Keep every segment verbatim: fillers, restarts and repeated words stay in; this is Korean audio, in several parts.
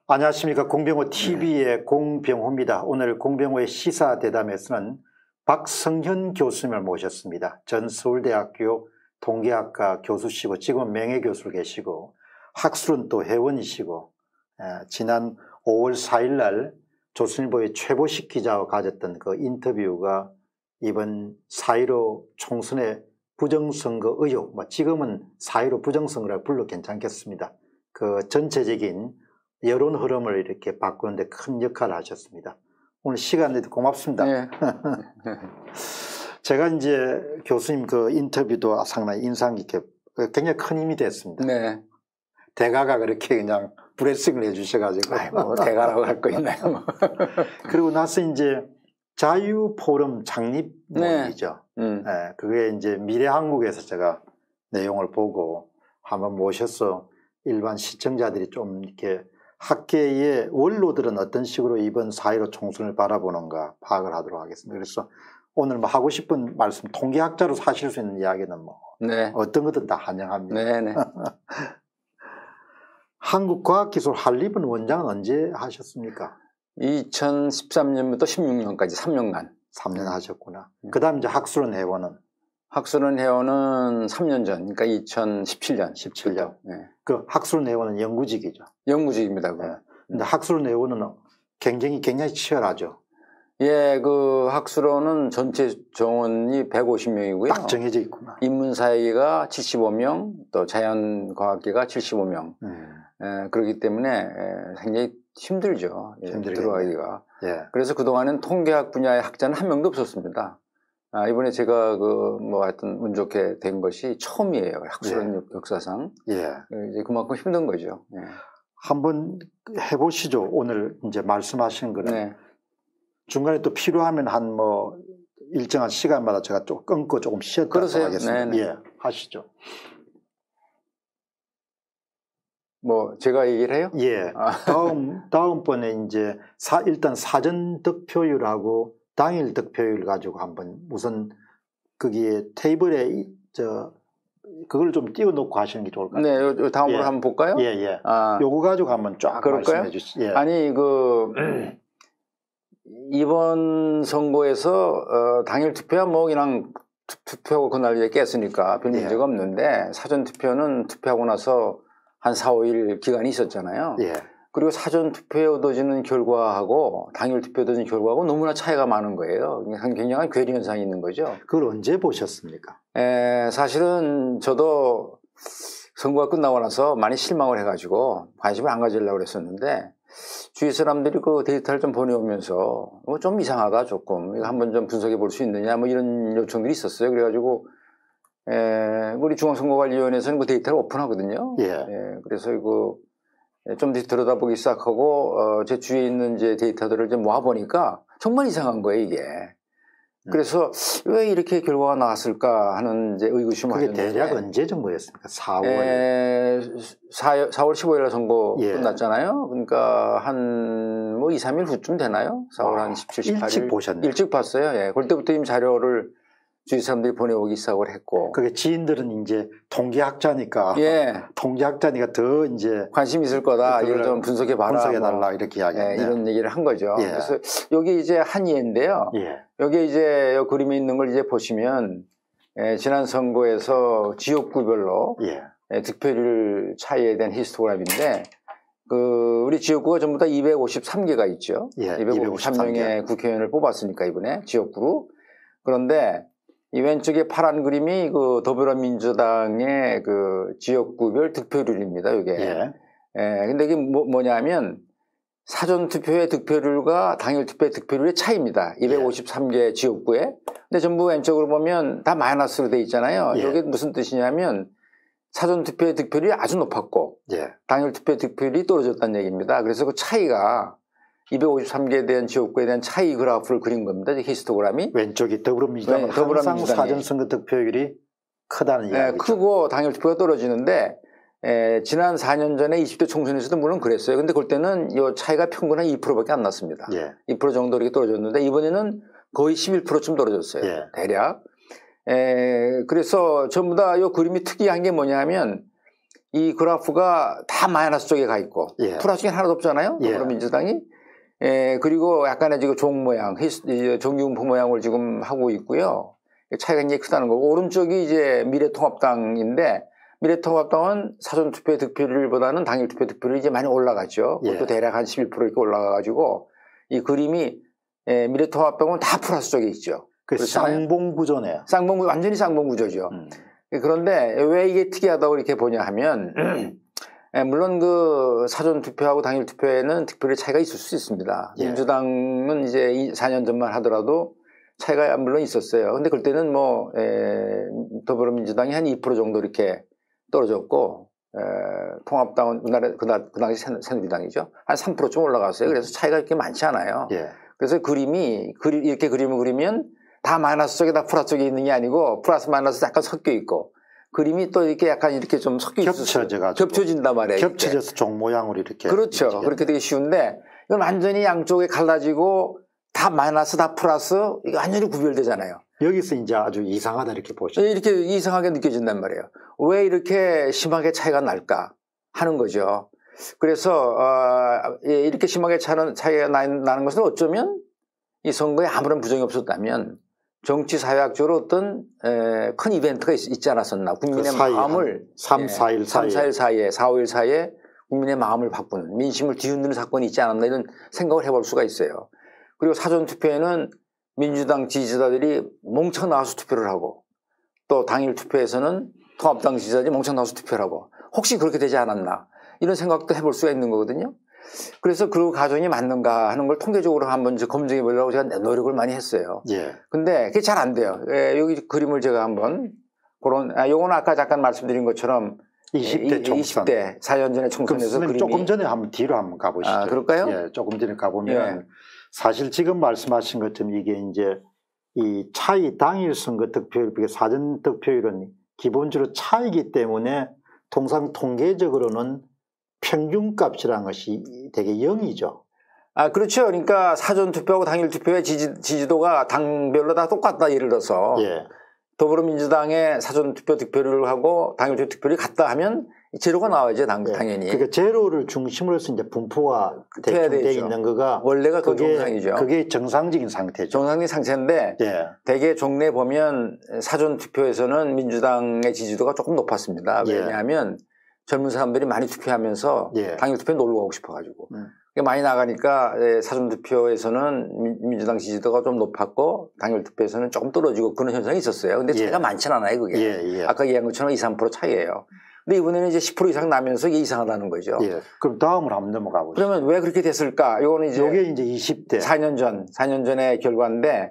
안녕하십니까. 공병호 티비의 네. 공병호입니다. 오늘 공병호의 시사대담에서는 박성현 교수님을 모셨습니다. 전 서울대학교 통계학과 교수시고 지금은 명예교수로 계시고 학술은 또 회원이시고 에, 지난 오월 사일 날 조선일보의 최보식 기자와 가졌던 그 인터뷰가 이번 사 일오 총선의 부정선거 의혹, 뭐 지금은 사 일오 부정선거라고 불러 괜찮겠습니다. 그 전체적인 여론 흐름을 이렇게 바꾸는데 큰 역할을 하셨습니다. 오늘 시간 내도 고맙습니다. 네. 제가 이제 교수님 그 인터뷰도 상당히 인상 깊게 굉장히 큰 힘이 됐습니다. 네. 대가가 그렇게 그냥 브레싱을 해주셔가지고. 아이고, 대가라고 할 거 있나요? 그리고 나서 이제 자유포럼 창립 모임이죠. 네. 음. 네, 그게 이제 미래한국에서 제가 내용을 보고 한번 모셔서 일반 시청자들이 좀 이렇게 학계의 원로들은 어떤 식으로 이번 사 일오 총선을 바라보는가 파악을 하도록 하겠습니다. 그래서 오늘 뭐 하고 싶은 말씀, 통계학자로 하실 수 있는 이야기는 뭐 네. 어떤 것든 다 환영합니다. 네네. 한국과학기술 한림은 원장은 언제 하셨습니까? 이천십삼 년부터 십육 년까지 삼 년간. 삼 년 하셨구나. 네. 그 다음 이제 학술은 회원은? 학술은 회원은 삼 년 전, 그러니까 이천십칠 년. 십칠 년. 네. 그 학술은 회원은 연구직이죠. 연구직입니다. 네. 근데 학술은 회원은 굉장히 굉장히 치열하죠. 예, 그 학술원은 전체 정원이 백오십 명이고요. 딱 정해져 있구나. 인문사회계가 칠십오 명, 또 자연과학계가 칠십오 명. 음. 예, 그렇기 때문에 예, 굉장히 힘들죠. 예, 들어가기가. 예. 그래서 그동안은 통계학 분야의 학자는 한 명도 없었습니다. 아, 이번에 제가 그 뭐 하여튼 운 좋게 된 것이 처음이에요. 학술원 예. 역사상. 예. 이제 그만큼 힘든 거죠. 예. 한번 해보시죠. 오늘 이제 말씀하신 거는. 네. 중간에 또 필요하면 한 뭐 일정한 시간마다 제가 좀 끊고 조금 쉬었다 하겠습니다. 네네. 예, 하시죠. 뭐 제가 얘기를 해요? 예. 아. 다음 다음번에 이제 사, 일단 사전 득표율하고 당일 득표율 가지고 한번 우선 거기에 테이블에 저 그걸 좀 띄워놓고 하시는 게 좋을 것 같아요. 네, 요, 요 다음으로 예. 한번 볼까요? 예, 예. 아, 요거 가지고 한번 쫙 그럴까요? 말씀해 주시죠. 예. 아니 그. 이번 선거에서 어, 당일 투표야 뭐 그냥 투표하고 그날 이제 깼으니까 별 문제가 예. 없는데 사전 투표는 투표하고 나서 한 사, 오 일 기간이 있었잖아요. 예. 그리고 사전 투표에 얻어지는 결과하고 당일 투표에 얻어지는 결과하고 너무나 차이가 많은 거예요. 굉장한 괴리 현상이 있는 거죠. 그걸 언제 보셨습니까? 에, 사실은 저도 선거가 끝나고 나서 많이 실망을 해가지고 관심을 안 가지려고 그랬었는데 주위 사람들이 그 데이터를 좀 보내오면서 뭐 좀 이상하다 조금 이거 한번 좀 분석해 볼 수 있느냐 뭐 이런 요청들이 있었어요. 그래가지고 에, 우리 중앙선거관리위원회에서는 그 데이터를 오픈하거든요. 예. 예, 그래서 이거 좀 들여다보기 시작하고 어, 제 주위에 있는 이제 데이터들을 좀 모아 보니까 정말 이상한 거예요 이게. 그래서 음. 왜 이렇게 결과가 나왔을까 하는 이제 의구심을 그게 대략 언제 정도였습니까? 사월 사월 십오 일 선거 예. 끝났잖아요. 그러니까 한 뭐 이, 삼 일 후쯤 되나요? 사월 한 십칠, 십팔 일 일찍 보셨네요. 일찍 봤어요. 예. 그때부터 이미 자료를 주위 사람들이 보내오기 시작을 했고. 그게 지인들은 이제 통계학자니까 예. 통계학자니까 더 이제 관심 있을 거다. 이걸 좀 분석해 봐라. 분석해 달라 이렇게 이야기했네요. 예, 이런 얘기를 한 거죠. 예. 그래서 여기 이제 한 예인데요. 예. 여기 이제 이 그림에 있는 걸 이제 보시면 예, 지난 선거에서 지역구별로 예. 예, 득표율 차이에 대한 히스토그램인데 그 우리 지역구가 전부 다 이백오십삼 개가 있죠. 예, 이백오십삼 명의 국회의원을 뽑았으니까 이번에 지역구로. 그런데 이 왼쪽에 파란 그림이 그 더불어민주당의 그 지역구별 득표율입니다. 이게. 예. 예, 근데 이게 뭐, 뭐냐면 사전 투표의 득표율과 당일 투표의 득표율의 차이입니다. 이백오십삼 개 예. 지역구에. 근데 전부 왼쪽으로 보면 다 마이너스로 돼 있잖아요. 예. 이게 무슨 뜻이냐면 사전 투표의 득표율이 아주 높았고 예. 당일 투표의 득표율이 떨어졌다는 얘기입니다. 그래서 그 차이가 이백오십삼 개에 대한 지역구에 대한 차이 그래프를 그린 겁니다. 히스토그램이. 왼쪽이 더불어민주당은 네, 항상 사전선거 득표율이 크다는 이야기죠. 네, 크고 당일 투표가 떨어지는데 에, 지난 사 년 전에 이십 대 총선에서도 물론 그랬어요. 근데 그때는 이 차이가 평균 한 이 퍼센트밖에 안 났습니다. 예. 이 퍼센트 정도 이렇게 떨어졌는데 이번에는 거의 십일 퍼센트쯤 떨어졌어요. 예. 대략. 에, 그래서 전부 다 이 그림이 특이한 게 뭐냐면 이 그래프가 다 마이너스 쪽에 가 있고 예. 플러스 쪽에 하나도 없잖아요. 예. 더불어민주당이. 예, 그리고 약간의 지금 종 모양, 정규분포 모양을 지금 하고 있고요. 차이가 굉장히 크다는 거고, 오른쪽이 이제 미래통합당인데, 미래통합당은 사전투표 득표율보다는 당일투표 득표율이 이제 많이 올라갔죠. 그것도 예. 대략 한 십일 퍼센트 이렇게 올라가가지고, 이 그림이, 예, 미래통합당은 다 플러스 쪽에 있죠. 그 쌍봉구조네요. 쌍봉구, 완전히 쌍봉구조죠. 음. 그런데 왜 이게 특이하다고 이렇게 보냐 하면, 예, 물론 그 사전 투표하고 당일 투표에는 득표율의 차이가 있을 수 있습니다. 예. 민주당은 이제 사 년 전만 하더라도 차이가 물론 있었어요. 근데 그때는 뭐, 에, 더불어민주당이 한 이 퍼센트 정도 이렇게 떨어졌고, 에, 통합당은 그날에, 그날, 그 당시 새누리당이죠. 한 삼 퍼센트 좀 올라갔어요. 그래서 차이가 이렇게 많지 않아요. 예. 그래서 그림이, 그리, 이렇게 그림을 그리면 다 마이너스 쪽에 다 플러스 쪽에 있는 게 아니고 플러스 마이너스 약간 섞여 있고, 그림이 또 이렇게 약간 이렇게 좀 섞여 겹쳐져가지고 겹쳐진단 말이에요. 겹쳐져서 종 모양으로 이렇게. 그렇죠. 움직여요. 그렇게 되게 쉬운데 이건 완전히 양쪽에 갈라지고 다 마이너스 다 플러스 이게 완전히 구별되잖아요. 여기서 이제 아주 이상하다 이렇게 보시죠. 이렇게 이상하게 느껴진단 말이에요. 왜 이렇게 심하게 차이가 날까 하는 거죠. 그래서 어, 이렇게 심하게 차는, 차이가 나는 것은 어쩌면 이 선거에 아무런 부정이 없었다면 정치 사회학적으로 어떤 에, 큰 이벤트가 있, 있지 않았었나. 국민의 그 마음을 삼, 사 일 사이에 삼, 사 일 사이에 사, 오 일 사이에 국민의 마음을 바꾸는 민심을 뒤흔드는 사건이 있지 않았나 이런 생각을 해볼 수가 있어요. 그리고 사전투표에는 민주당 지지자들이 몽창 나와서 투표를 하고 또 당일 투표에서는 통합당 지지자들이 몽창 나와서 투표를 하고 혹시 그렇게 되지 않았나 이런 생각도 해볼 수가 있는 거거든요. 그래서 그 과정이 맞는가 하는 걸 통계적으로 한번 검증해 보려고 제가 노력을 많이 했어요. 예. 근데 그게 잘 안 돼요. 예, 여기 그림을 제가 한번 그런, 아, 요거는 아까 잠깐 말씀드린 것처럼 이십 대 총선. 이십 대 사 년 전에 총선에서 그림이 조금 전에 한번 뒤로 한번 가보시죠. 아, 그럴까요? 예, 조금 전에 가보면 예. 사실 지금 말씀하신 것처럼 이게 이제 이 차이 당일 선거 득표율, 사전 득표율은 기본적으로 차이기 때문에 통상 통계적으로는 평균값이라는 것이 되게 영이죠. 아, 그렇죠. 그러니까 사전 투표하고 당일 투표의 지지, 지지도가 당별로 다 똑같다. 예를 들어서 예. 더불어민주당의 사전 투표 득표율하고 당일 투표 득표율이 같다 하면 제로가 나와야죠. 당, 예. 당연히. 그러니까 제로를 중심으로 해서 이제 분포가 되어 있는 거가 원래가 그 그게, 정상이죠. 그게 정상적인 상태죠. 정상적인 상태인데 예. 대개 종래 보면 사전 투표에서는 민주당의 지지도가 조금 높았습니다. 왜냐하면 예. 젊은 사람들이 많이 투표하면서 예. 당일 투표에 놀러 가고 싶어가지고 음. 많이 나가니까 사전 투표에서는 민주당 지지도가 좀 높았고 당일 투표에서는 조금 떨어지고 그런 현상이 있었어요. 근데 차이가 예. 많지는 않아요, 그게. 예, 예. 아까 얘기한 것처럼 이, 삼 퍼센트 차이예요. 근데 이번에는 이제 십 퍼센트 이상 나면서 이게 이상하다는 거죠. 예. 그럼 다음으로 한번 넘어가 보죠. 그러면 왜 그렇게 됐을까? 이거는 이제 이게 이제 이십 대 사 년 전, 사 년 전의 결과인데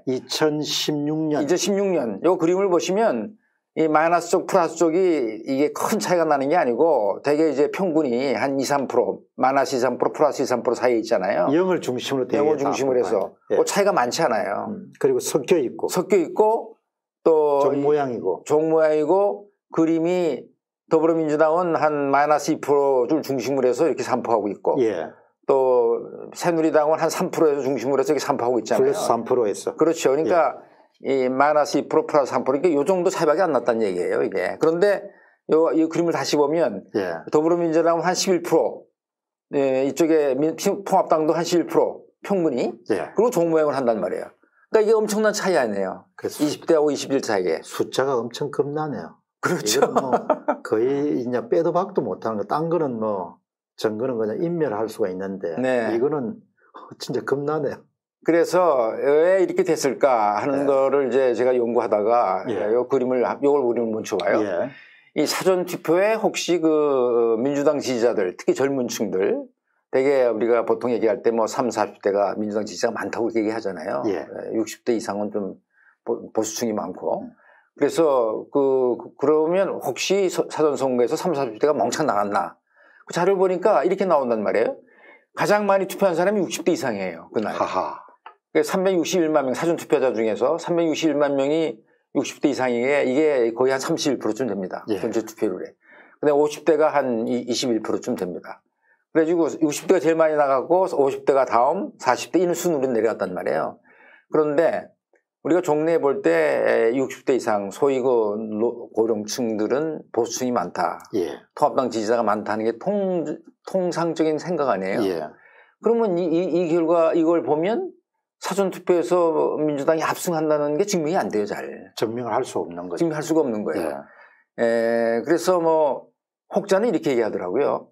이천십육 년 이천십육 년 이 그림을 보시면 이 마이너스 쪽, 플러스 쪽이 이게 큰 차이가 나는 게 아니고 대개 이제 평균이 한 이, 삼 퍼센트, 마이너스 이, 삼 퍼센트, 플러스 이, 삼 퍼센트 사이에 있잖아요. 영을 중심으로 되게 영을 중심으로 해서 예. 그 차이가 많지 않아요. 음. 그리고 섞여 있고 섞여 있고 또 종 모양이고 종 모양이고 그림이 더불어민주당은 한 마이너스 이 퍼센트를 중심으로 해서 이렇게 산포하고 있고 예. 또 새누리당은 한 삼 퍼센트에서 중심으로 해서 이렇게 산포하고 있잖아요. 플러스 삼 퍼센트에서 그렇죠. 그러니까 예. 이 마이너스 이 퍼센트 플러스 삼 퍼센트 이게 요 정도 차이밖에 안 났다는 얘기예요, 이게. 그런데 요, 이 그림을 다시 보면 예. 더불어민주당은 한 십일 퍼센트, 예, 이쪽에 민, 통합당도 한 십일 퍼센트 평균이 예. 그리고 종 모양을 한단 말이에요. 그러니까 이게 엄청난 차이 아니에요. 이십 대하고 이십 대 사이에. 숫자가 엄청 겁나네요. 그렇죠. 뭐 거의 이제 빼도 박도 못하는 거. 딴 거는 뭐 정거는 그냥 인멸할 수가 있는데 네. 이거는 진짜 겁나네요. 그래서 왜 이렇게 됐을까 하는 네. 거를 이제 제가 연구하다가 예. 요 그림을 요걸 그림을 멈춰봐요. 예. 이 사전 투표에 혹시 그 민주당 지지자들, 특히 젊은 층들, 되게 우리가 보통 얘기할 때 뭐 삼, 사십 대가 민주당 지지자가 많다고 얘기하잖아요. 예. 육십 대 이상은 좀 보수층이 많고. 그래서 그 그러면 혹시 사전 선거에서 삼, 사십 대가 멍청 나갔나? 그 자료를 보니까 이렇게 나온단 말이에요. 가장 많이 투표한 사람이 육십 대 이상이에요. 그날. 하하. 삼백육십일만 명 사전 투표자 중에서 삼백육십일만 명이 육십 대 이상이게 이게 거의 한 삼십일 퍼센트쯤 됩니다. 예. 전체 투표율에. 근데 오십 대가 한 이십일 퍼센트쯤 됩니다. 그래가지고 육십 대가 제일 많이 나가고 오십 대가 다음 사십 대 이런 순으로 내려갔단 말이에요. 그런데 우리가 종래에 볼 때 육십 대 이상 소위 그 고령층들은 보수층이 많다. 예. 통합당 지지자가 많다는 게 통, 통상적인 생각 아니에요. 예. 그러면 이, 이, 이 결과 이걸 보면 사전투표에서 민주당이 압승한다는 게 증명이 안 돼요, 잘. 증명을 할 수 없는 거죠. 증명할 수가 없는 거예요. 예. 에, 그래서 뭐 혹자는 이렇게 얘기하더라고요.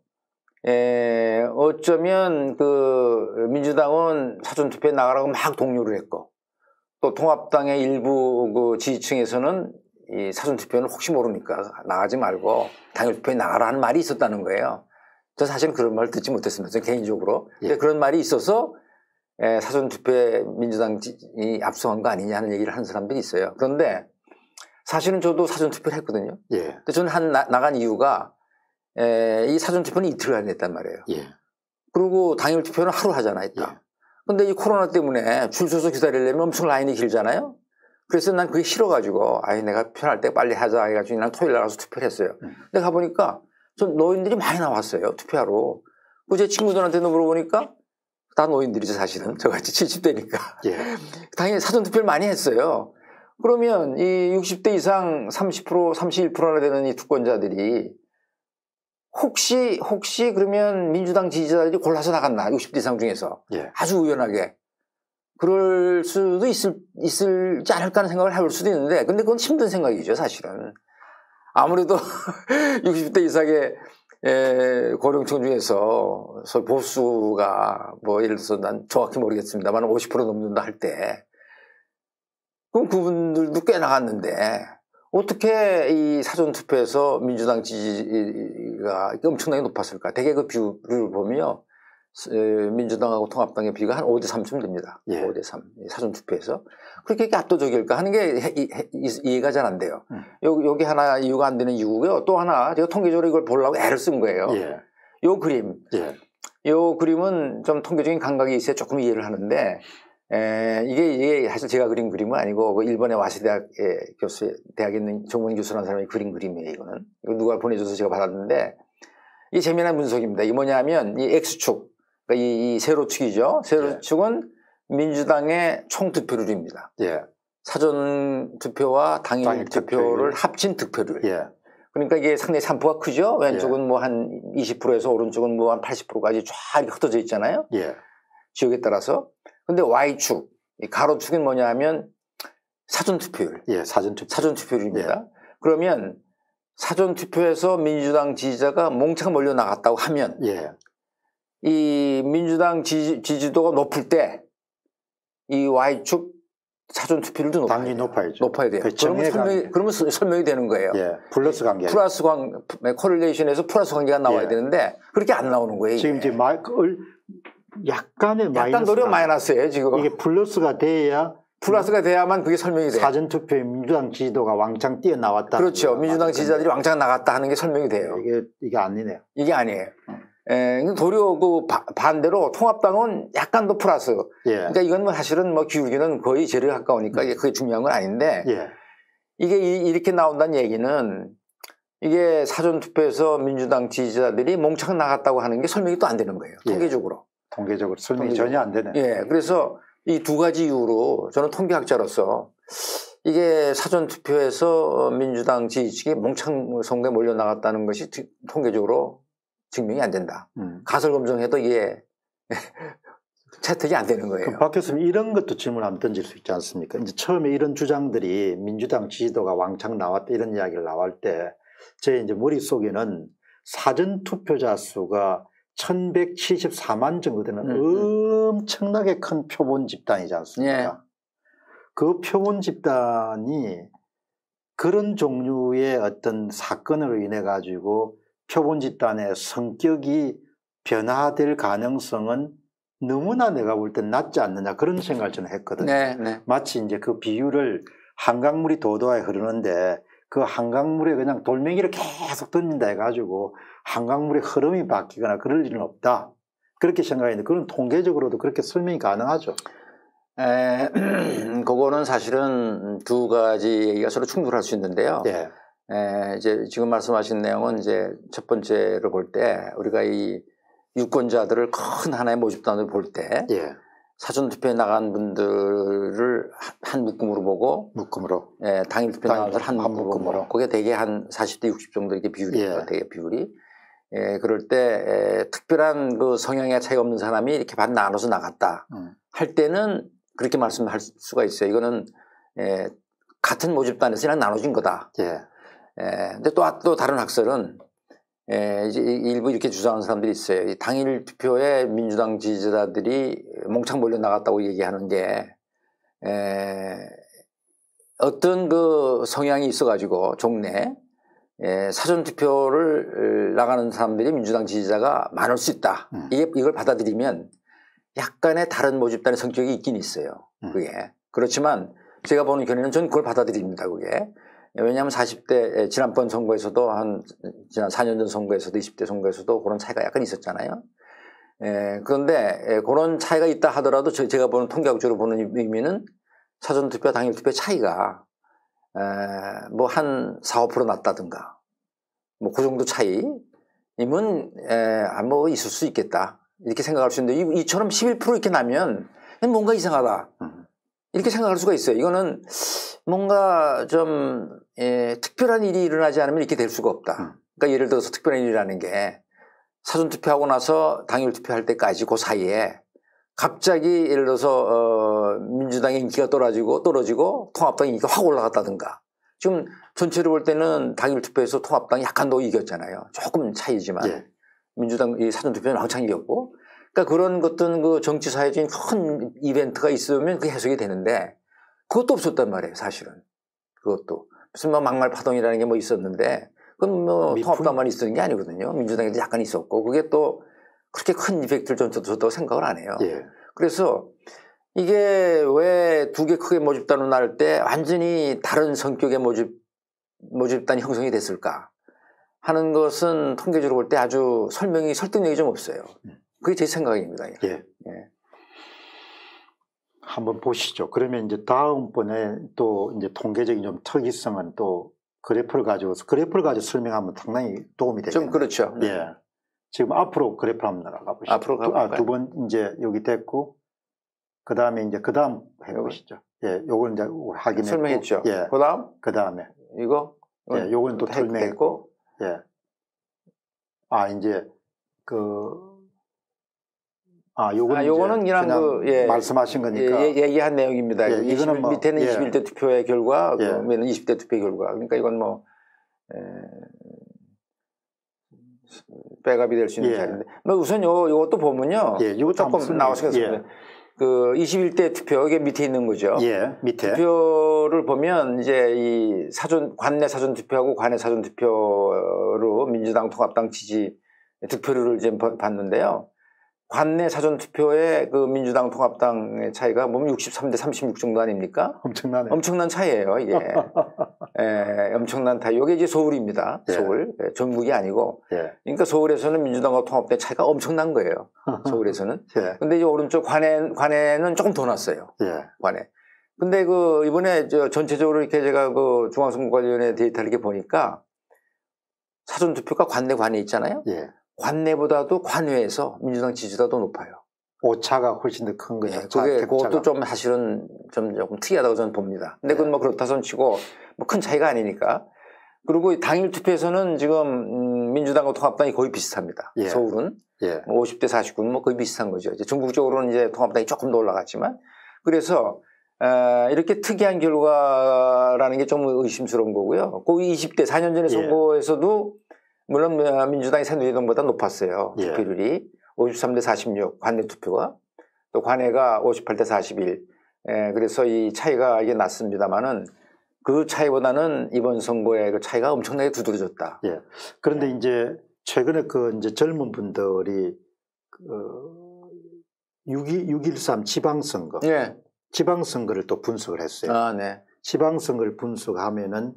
에, 어쩌면 그 민주당은 사전투표에 나가라고 막 독려를 했고 또 통합당의 일부 그 지지층에서는 이 사전투표는 혹시 모르니까 나가지 말고 당일투표에 나가라 하는 말이 있었다는 거예요. 저 사실은 그런 말 듣지 못했습니다. 저 개인적으로. 예. 근데 그런 말이 있어서 에, 사전투표에 민주당이 압승한 거 아니냐 하는 얘기를 하는 사람들이 있어요. 그런데 사실은 저도 사전투표를 했거든요. 예. 근데 저는 한 나, 나간 이유가 에, 이 사전투표는 이틀간 했단 말이에요. 예. 그리고 당일투표는 하루 하잖아, 했다. 예. 근데 이 코로나 때문에 줄 서서 기다리려면 엄청 라인이 길잖아요. 그래서 난 그게 싫어가지고 아예 내가 편할 때 빨리 하자 해가지고 난 토요일 날 가서 투표를 했어요. 음. 근데 가보니까 전 노인들이 많이 나왔어요, 투표하러. 그 제 친구들한테도 물어보니까 다 노인들이죠, 사실은. 저같이 칠십 대니까. 예. 당연히 사전투표를 많이 했어요. 그러면 이 육십 대 이상 삼십 퍼센트, 삼십일 퍼센트나 되는 이 투권자들이 혹시, 혹시 그러면 민주당 지지자들이 골라서 나갔나, 육십 대 이상 중에서. 예. 아주 우연하게. 그럴 수도 있을, 있을지 않을까 하는 생각을 해볼 수도 있는데, 근데 그건 힘든 생각이죠, 사실은. 아무래도 육십 대 이상의 에, 고령층 중에서 보수가 뭐 예를 들어서 난 정확히 모르겠습니다만 오십 퍼센트 넘는다 할 때 그럼 그분들도 꽤 나갔는데 어떻게 이 사전투표에서 민주당 지지가 엄청나게 높았을까? 대개 그 비율을 보면요. 민주당하고 통합당의 비가 한 오 대 삼쯤 됩니다. 예. 오 대 삼. 사전투표에서. 그렇게 압도적일까 하는 게 이해가 잘 안 돼요. 음. 여기, 여기 하나 이유가 안 되는 이유고요. 또 하나 제가 통계적으로 이걸 보려고 애를 쓴 거예요. 예. 요 그림. 예. 요 그림은 좀 통계적인 감각이 있어야 조금 이해를 하는데 에, 이게, 이게 사실 제가 그린 그림은 아니고 그 일본의 와세대학의 교수, 대학에 있는 정문 교수라는 사람이 그린 그림이에요. 이거는. 이거 누가 보내줘서 제가 받았는데 이게 재미난 분석입니다. 이게 뭐냐면 이 X축. 그러니까 이, 이 세로축이죠. 세로축은 예. 민주당의 총투표율입니다. 예. 사전투표와 당일, 당일 투표를 투표율. 합친 득표율. 예. 그러니까 이게 상당히 산포가 크죠. 왼쪽은 예. 뭐 한 이십 퍼센트에서 오른쪽은 뭐 한 팔십 퍼센트까지 쫙 흩어져 있잖아요. 예. 지역에 따라서. 근데 Y축, 이 가로축은 뭐냐 하면 사전투표율. 예, 사전투표. 사전투표율입니다. 예. 그러면 사전투표에서 민주당 지지자가 몽창 몰려 나갔다고 하면 예. 이 민주당 지지, 지지도가 높을 때 이 Y축 사전투표율도 높아야 당연히 돼요. 높아야죠. 높아야 돼요. 그러면 설명이, 그러면 설명이 되는 거예요. 예, 플러스 관계. 플러스 관계, 코릴레이션에서 플러스 관계가 나와야 예. 되는데 그렇게 안 나오는 거예요. 지금 이제 마, 약간의 마이너스. 약간 노력 마이너스예요, 지금. 이게 플러스가 돼야 플러스가 돼야만 그게 설명이 돼요. 사전투표에 민주당 지지도가 왕창 뛰어나왔다. 그렇죠. 민주당 지지자들이 왕창 나갔다 하는 게 설명이 돼요. 이게, 이게 아니네요. 이게 아니에요. 음. 에, 도리어 그 바, 반대로 통합당은 약간 더 플러스. 예. 그러니까 이건 뭐 사실은 뭐 기울기는 거의 제로에 가까우니까 이게 그게 중요한 건 아닌데 예. 이게 이, 이렇게 나온다는 얘기는 이게 사전투표에서 민주당 지지자들이 몽창 나갔다고 하는 게 설명이 또 안 되는 거예요. 예. 통계적으로. 통계적으로 설명이 통계적으로. 전혀 안 되네. 예. 그래서 이 두 가지 이유로 저는 통계학자로서 이게 사전투표에서 민주당 지지층이 몽창 선거에 몰려 나갔다는 것이 통계적으로 증명이 안 된다. 음. 가설검증해도 이게 채택이 안 되는 거예요. 박 교수님 이런 것도 질문 한번 던질 수 있지 않습니까? 이제 처음에 이런 주장들이 민주당 지지도가 왕창 나왔다 이런 이야기를 나올 때 제 이제 머릿속에는 사전투표자 수가 천백칠십사만 정도 되는 음. 엄청나게 큰 표본 집단이지 않습니까? 예. 그 표본 집단이 그런 종류의 어떤 사건으로 인해 가지고 표본 집단의 성격이 변화될 가능성은 너무나 내가 볼 땐 낮지 않느냐 그런 생각을 저는 했거든요. 네, 네. 마치 이제 그 비유를 한강물이 도도하게 흐르는데 그 한강물에 그냥 돌멩이를 계속 던진다 해가지고 한강물의 흐름이 바뀌거나 그럴 일은 없다. 그렇게 생각했는데 그건 통계적으로도 그렇게 설명이 가능하죠. 에, 그거는 사실은 두 가지 얘기가 서로 충돌할 수 있는데요. 예. 에, 이제 지금 말씀하신 내용은 이제 첫 번째로 볼 때 우리가 이 유권자들을 큰 하나의 모집단으로 볼 때 예. 사전투표에 나간 분들을 한 묶음으로 보고 묶음으로 예, 당일투표에 나간 분들 한 묶음으로, 묶음으로. 그게 대개 한 사십 대 육십 정도 이렇게 비율이에요. 예. 대개 비율이. 예, 그럴 때 에, 특별한 그 성향의 차이가 없는 사람이 이렇게 반 나눠서 나갔다 음. 할 때는 그렇게 말씀할 수가 있어요. 이거는 에, 같은 모집단에서 그냥 나눠진 거다. 예. 에, 근데 또, 또 다른 학설은 에, 이제 일부 이렇게 주장하는 사람들이 있어요. 이 당일 투표에 민주당 지지자들이 몽창 몰려 나갔다고 얘기하는 게 에, 어떤 그 성향이 있어가지고 종래 예, 사전투표를 나가는 사람들이 민주당 지지자가 많을 수 있다. 음. 이게, 이걸 받아들이면 약간의 다른 모집단의 성격이 있긴 있어요. 음. 그게. 그렇지만 제가 보는 견해는 전 그걸 받아들입니다. 그게. 왜냐하면 사십 대, 지난번 선거에서도 한, 지난 사 년 전 선거에서도 이십 대 선거에서도 그런 차이가 약간 있었잖아요. 예, 그런데 그런 차이가 있다 하더라도 제가 보는 통계학적으로 보는 의미는 사전투표, 당일투표 차이가 뭐 한 사, 오 퍼센트 났다든가 뭐 그 정도 차이임은 뭐 있을 수 있겠다 이렇게 생각할 수 있는데 이처럼 십일 퍼센트 이렇게 나면 뭔가 이상하다 이렇게 생각할 수가 있어요. 이거는 뭔가 좀 에, 특별한 일이 일어나지 않으면 이렇게 될 수가 없다. 그러니까 예를 들어서 특별한 일이라는 게 사전투표하고 나서 당일투표할 때까지 그 사이에 갑자기 예를 들어서 어, 민주당의 인기가 떨어지고 떨어지고 통합당의 인기가 확 올라갔다든가. 지금 전체로 볼 때는 당일투표에서 통합당이 약간 더 이겼잖아요. 조금 차이지만 예. 민주당 이 사전투표는 왕창 이겼고. 그러니까 그런 것들은 그 정치 사회적인 큰 이벤트가 있으면 그 해석이 되는데 그것도 없었단 말이에요. 사실은 그것도 무슨 뭐 막말 파동이라는 게 뭐 있었는데 그건 뭐 미풍? 통합당만 있었는 게 아니거든요. 민주당에도 약간 있었고 그게 또 그렇게 큰 이펙트를 좀 줬다고 생각을 안 해요. 예. 그래서 이게 왜 두 개 크게 모집단으로 나눌 때 완전히 다른 성격의 모집, 모집단이 형성이 됐을까 하는 것은 통계적으로 볼 때 아주 설명이, 설득력이 좀 없어요. 그게 제 생각입니다. 예. 예. 한번 보시죠. 그러면 이제 다음번에 또 이제 통계적인 좀 특이성은 또 그래프를 가지고서 그래프를 가지고 설명하면 상당히 도움이 되겠네요. 좀 그렇죠. 네. 예. 지금 앞으로 그래프 한번 나가 보시죠. 앞으로 가볼까요? 아, 두 번 이제 여기 됐고, 그 다음에 이제 그 다음 해보시죠. 예, 요걸 이제 확인했고. 설명했죠. 예. 그 다음? 그 다음에. 이거? 예, 요건 또 설명했고. 예. 아, 이제 그, 아, 요거는, 아, 요거는 그냥, 그냥 그, 예, 말씀하신 거니까. 예, 얘기한 내용입니다. 예, 이거는 뭐, 밑에는 예. 이십일 대 투표의 결과, 예. 그러면 이십 대 투표의 결과. 그러니까 이건 뭐, 에, 백업이 될 수 있는 예. 자리인데. 뭐 우선 요, 요것도 보면요. 예, 요거 조금 나오시겠습니다. 예. 그 이십일 대 투표, 이게 밑에 있는 거죠. 예, 밑에. 투표를 보면 이제 이 사전, 관내 사전 투표하고 관내 사전 투표로 민주당 통합당 지지 득표율을 이제 봤는데요. 관내 사전 투표의 그 민주당 통합당의 차이가 보면 육십삼 대 삼십육 정도 아닙니까? 엄청나네. 엄청난 차이예요, 이게. 에, 엄청난 차이. 이게 이제 서울입니다. 예. 서울. 예, 전국이 아니고. 예. 그러니까 서울에서는 민주당과 통합당의 차이가 엄청난 거예요. 서울에서는. 예. 근데 이제 오른쪽 관내, 관내는 조금 더 났어요. 예. 관내. 근데 그 이번에 저 전체적으로 이렇게 제가 그 중앙선거관리위원회 데이터를 이렇게 보니까 사전 투표가 관내 관내 있잖아요. 예. 관내보다도 관외에서 민주당 지지도가 더 높아요. 오차가 훨씬 더 큰 거죠. 네, 그게 그것도 좀 사실은 좀 조금 특이하다고 저는 봅니다. 근데 그건 뭐 그렇다 손 치고 뭐 큰 차이가 아니니까. 그리고 당일 투표에서는 지금 민주당과 통합당이 거의 비슷합니다. 예. 서울은 예. 뭐 오십 대 사십구는 뭐 거의 비슷한 거죠. 이제 전국적으로는 이제 통합당이 조금 더 올라갔지만 그래서 어, 이렇게 특이한 결과라는 게 좀 의심스러운 거고요. 그 이십 대 사 년 전의 선거에서도 물론 민주당이 새누리당보다 높았어요. 예. 투표율이 오십삼 대 사십육 관내 투표가 또 관내가 오십팔 대 사십일. 에, 그래서 이 차이가 이게 났습니다만은 그 차이보다는 이번 선거에 그 차이가 엄청나게 두드러졌다. 예. 그런데 네. 이제 최근에 그 이제 젊은 분들이 그 육 일삼 지방선거, 예. 지방선거를 또 분석을 했어요. 아, 네. 지방선거를 분석하면은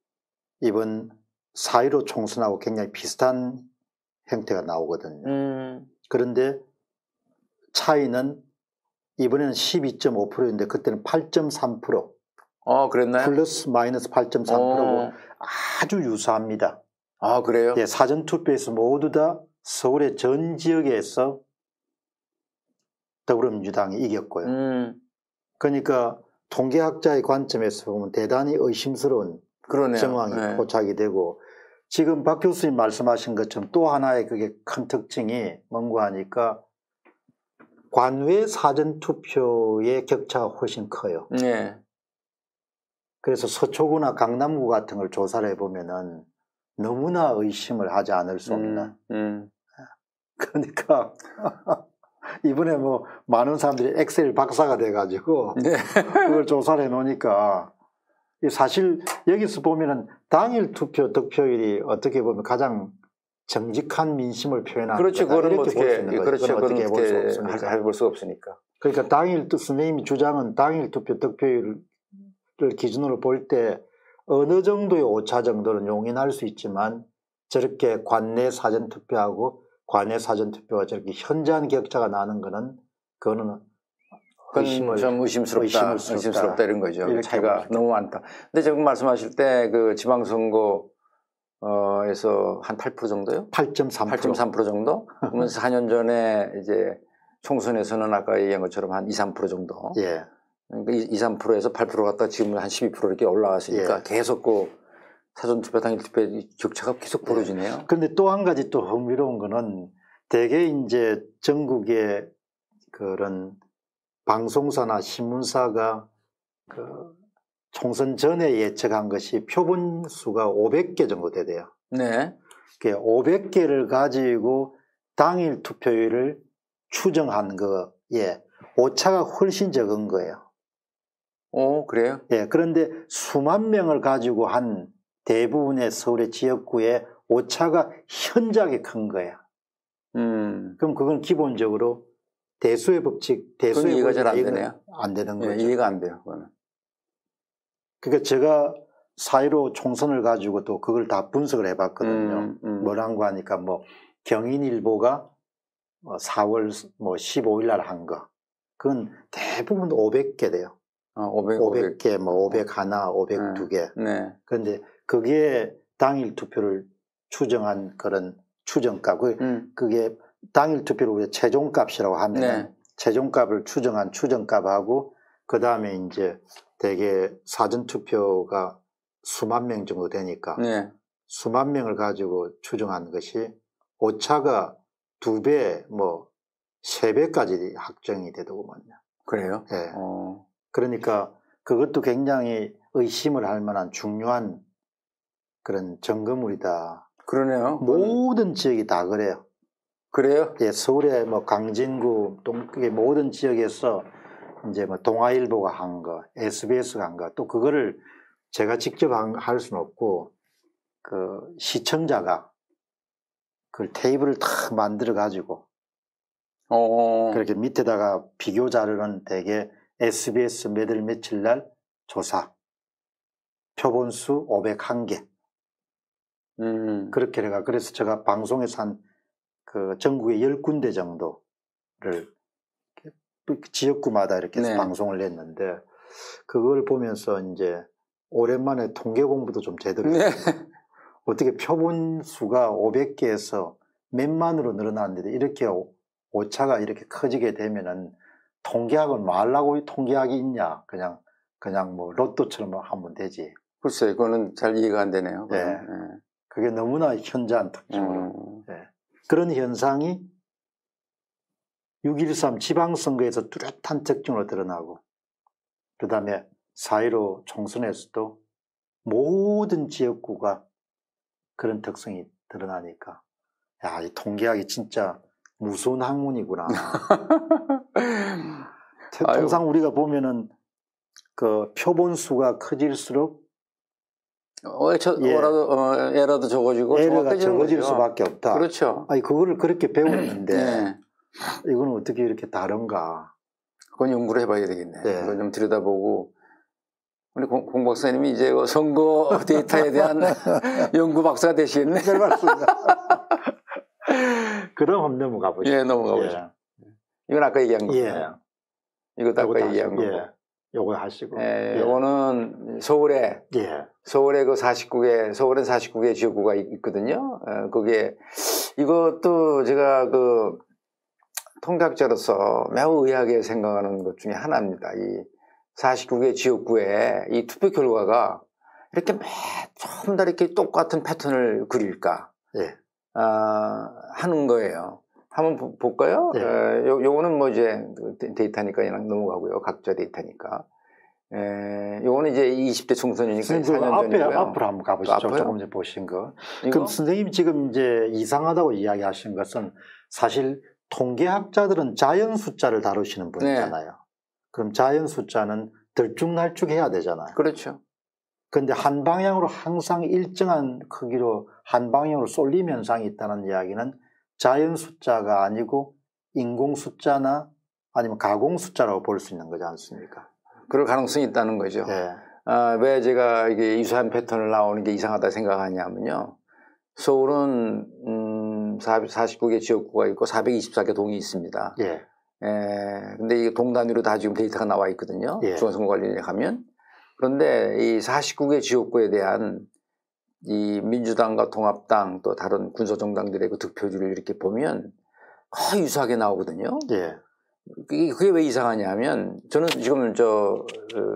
이번 사 일오 총선하고 굉장히 비슷한 형태가 나오거든요. 음. 그런데 차이는 이번에는 십이 점 오 퍼센트인데 그때는 팔 점 삼 퍼센트. 어, 그랬나요? 플러스 마이너스 팔 점 삼 퍼센트고 어. 아주 유사합니다. 아, 그래요? 예, 사전투표에서 모두 다 서울의 전 지역에서 더불어민주당이 이겼고요. 음. 그러니까 통계학자의 관점에서 보면 대단히 의심스러운 그러네요. 정황이 네. 포착이 되고 지금 박 교수님 말씀하신 것처럼 또 하나의 그게 큰 특징이 뭔가 하니까 관외 사전투표의 격차가 훨씬 커요. 네. 그래서 서초구나 강남구 같은 걸 조사를 해보면은 너무나 의심을 하지 않을 수 없는. 음, 음. 그러니까 이번에 뭐 많은 사람들이 엑셀 박사가 돼가지고 네. 그걸 조사를 해놓으니까 사실 여기서 보면은 당일 투표 득표율이 어떻게 보면 가장 정직한 민심을 표현하는 그렇죠. 그거는 어떻게 그렇죠. 어떻게 해볼 수 없으니까. 해볼 수 없으니까. 그러니까 당일 선생님이 주장은 당일 투표 득표율을 기준으로 볼 때 어느 정도의 오차 정도는 용인할 수 있지만 저렇게 관내 사전 투표하고 관내 사전 투표가 저렇게 현저한 격차가 나는 거는 그거는 의심을, 좀 의심스럽다, 의심스럽다, 의심스럽다 이런 거죠. 차이가 보니까. 너무 많다. 근데 지금 말씀하실 때 그 지방선거에서 한 팔 퍼센트 정도요? 팔 점 삼 퍼센트. 팔 점 삼 퍼센트 정도? 그러면 사 년 전에 이제 총선에서는 아까 얘기한 것처럼 한 이, 삼 퍼센트 정도. 예. 그러니까 이, 삼 퍼센트에서 팔 퍼센트 갔다 지금 한 십이 퍼센트 이렇게 올라왔으니까 예. 계속 그 사전투표, 당일투표 격차가 계속 벌어지네요. 예. 그런데 또 한 가지 또 흥미로운 거는 대개 이제 전국의 그런 방송사나 신문사가 그 총선 전에 예측한 것이 표본 수가 오백 개 정도 되대요. 네. 오백 개를 가지고 당일 투표율을 추정한 거에 오차가 훨씬 적은 거예요. 오, 그래요? 예. 그런데 수만 명을 가지고 한 대부분의 서울의 지역구에 오차가 현저하게 큰 거예요. 음. 그럼 그건 기본적으로 대수의 법칙, 대수의 이해가 잘 안 되네요. 안 되는 거죠. 예, 이해가 안 돼요. 그거는. 그러니까 제가 사일오 총선을 가지고 또 그걸 다 분석을 해봤거든요. 음, 음. 뭐라고 하니까 뭐 경인일보가 사월 뭐 십오일 날 한 거, 그건 대부분 오백 개 돼요. 아, 오백, 오백 개, 뭐 오백일, 오백이 개. 네. 그런데 그게 당일 투표를 추정한 그런 추정값, 음. 그게 당일 투표를 우리가 최종값이라고 하면 네. 최종값을 추정한 추정값하고 그 다음에 이제 대개 사전 투표가 수만 명 정도 되니까 네. 수만 명을 가지고 추정한 것이 오차가 두 배, 뭐 세 배까지 확정이 되더구먼요. 그래요? 네. 어. 그러니까 그것도 굉장히 의심을 할 만한 중요한 그런 증거물이다. 그러네요. 모든 지역이 다 그래요. 그래요? 예, 서울의 뭐 강진구, 동, 그게 모든 지역에서 이제 뭐 동아일보가 한 거, 에스비에스가 한 거, 또 그거를 제가 직접 할 수는 없고, 그 시청자가 그 테이블을 탁 만들어 가지고, 어. 그렇게 밑에다가 비교 자료는 대개 에스비에스 몇월 며칠 날 조사, 표본수 오백일 개. 음. 그렇게 내가, 그래서 제가 방송에서 한 그 전국에 열 군데 정도를 지역구마다 이렇게 네. 방송을 냈는데 그걸 보면서 이제 오랜만에 통계 공부도 좀 제대로 네. 했어요. 어떻게 표본 수가 오백 개에서 몇만으로 늘어났는데 이렇게 오차가 이렇게 커지게 되면은 통계학은 뭐 하려고 통계학이 있냐, 그냥 그냥 뭐 로또처럼 하면 되지. 글쎄, 그거는 잘 이해가 안 되네요. 네. 네. 그게 너무나 현저한 특징으로. 음. 네. 그런 현상이 육 일삼 지방선거에서 뚜렷한 특징으로 드러나고, 그 다음에 사 일오 총선에서도 모든 지역구가 그런 특성이 드러나니까, 야, 이 통계학이 진짜 무서운 학문이구나. 통상 우리가 보면은 그 표본수가 커질수록 어, 저, 예. 뭐라도, 어, 에러도 적어지고 에러가 적어질 거죠. 수밖에 없다. 그렇죠. 아니 그거를 그렇게 배웠는데 네. 이거는 어떻게 이렇게 다른가? 그건 연구를 해봐야 되겠네. 네. 그걸 좀 들여다보고 우리 공, 공 박사님이 이제 선거 데이터에 대한 연구 박사가 되시겠네. 네, 맞습니다. 그럼 한번 넘어가 보죠. 예, 넘어가 보죠. 예. 이건 아까 얘기한 거예요. 예. 이것도 아까 얘기한 거고. 예. 요거 하시고. 예, 요거는 서울에, 예. 서울에 그 사십구 개, 서울엔 사십구 개 지역구가 있거든요. 예, 그게, 이것도 제가 그, 통계학자로서 매우 의아하게 생각하는 것 중에 하나입니다. 이 사십구 개 지역구의 이 투표 결과가 이렇게 매 전부 다 이렇게 똑같은 패턴을 그릴까 예. 아, 하는 거예요. 한번 보, 볼까요? 예. 에, 요, 요거는 뭐 이제 데이터니까 그냥 넘어가고요. 각자 데이터니까. 에, 요거는 이제 이십 대 총선이니까 사 년 앞에, 전이고요. 앞으로 한번 가보시죠. 앞으로요? 조금 전에 보신 거. 이거? 그럼 선생님 지금 이제 이상하다고 이야기하신 것은 사실 통계학자들은 자연 숫자를 다루시는 분이잖아요. 네. 그럼 자연 숫자는 들쭉날쭉해야 되잖아요. 그렇죠. 그런데 한 방향으로 항상 일정한 크기로 한 방향으로 쏠림 현상이 있다는 이야기는 자연 숫자가 아니고 인공 숫자나 아니면 가공 숫자라고 볼 수 있는 거지 않습니까? 그럴 가능성이 있다는 거죠. 네. 아, 왜 제가 이게 유사한 패턴을 나오는 게 이상하다 생각하냐면요. 서울은 음, 사십구 개 지역구가 있고 사백이십사 개 동이 있습니다. 예. 에, 근데 이게 동 단위로 다 지금 데이터가 나와 있거든요. 예. 중앙선거관리위원회 가면. 그런데 이 사십구 개 지역구에 대한 이 민주당과 통합당 또 다른 군소정당들의 그 득표율을 이렇게 보면 거의 유사하게 나오거든요. 예. 그게, 그게 왜 이상하냐면 저는 지금 저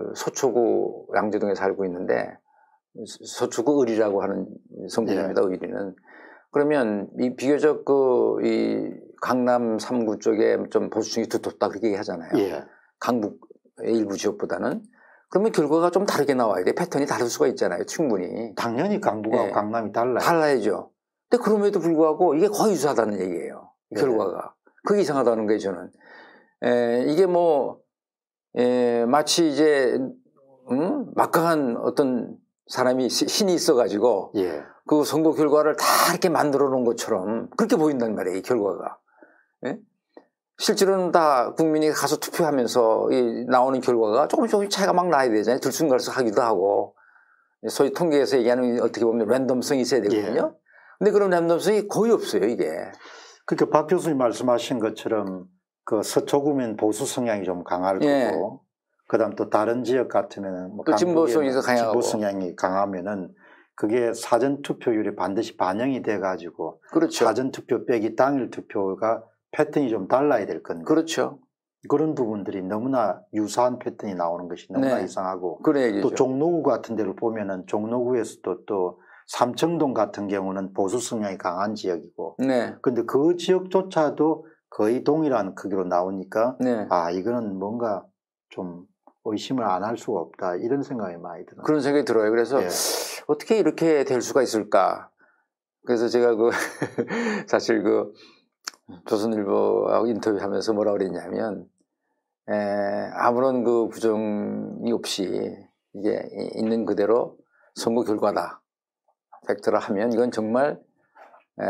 서초구 양재동에 살고 있는데 서초구 을이라고 하는 성분입니다. 예. 을이는. 그러면 이 비교적 그 이 강남 삼 구 쪽에 좀 보수층이 두텁다 그렇게 하잖아요. 예. 강북 일부 지역보다는. 그러면 결과가 좀 다르게 나와야 돼. 패턴이 다를 수가 있잖아요. 충분히. 당연히 강북하고 예. 강남이 달라요. 달라야죠. 근데 그럼에도 불구하고 이게 거의 유사하다는 얘기예요. 예. 결과가. 그게 이상하다는 거예요, 저는. 에, 이게 뭐, 에, 마치 이제, 음? 막강한 어떤 사람이 신이 있어가지고, 예. 그 선거 결과를 다 이렇게 만들어 놓은 것처럼 그렇게 보인단 말이에요, 이 결과가. 예? 실제로는 다 국민이 가서 투표하면서 이 나오는 결과가 조금씩 조금씩 차이가 막 나야 되잖아요. 들쑥날쑥 하기도 하고. 소위 통계에서 얘기하는 어떻게 보면 랜덤성이 있어야 되거든요. 예. 근데 그런 랜덤성이 거의 없어요, 이게. 그러니까 박 교수님 말씀하신 것처럼 그 서초구면 보수 성향이 좀 강할 예. 거고, 그 다음 또 다른 지역 같으면 뭐 또 진보성이 더 강하고. 진보 성향이 강하면은 그게 사전 투표율이 반드시 반영이 돼가지고. 그렇죠. 사전 투표 빼기 당일 투표가 패턴이 좀 달라야 될 건데. 그렇죠. 그런 부분들이 너무나 유사한 패턴이 나오는 것이 너무나 네. 이상하고. 그래, 또 종로구 같은 데를 보면은 종로구에서도 또 삼청동 같은 경우는 보수 성향이 강한 지역이고. 네. 근데 그 지역조차도 거의 동일한 크기로 나오니까. 네. 아, 이거는 뭔가 좀 의심을 안 할 수가 없다. 이런 생각이 많이 들어요. 그런 생각이 들어요. 그래서 예. 어떻게 이렇게 될 수가 있을까. 그래서 제가 그, 사실 그, 조선일보하고 인터뷰하면서 뭐라 그랬냐면, 에, 아무런 그 부정이 없이 이게 있는 그대로 선거 결과다. 팩트라 하면 이건 정말, 에,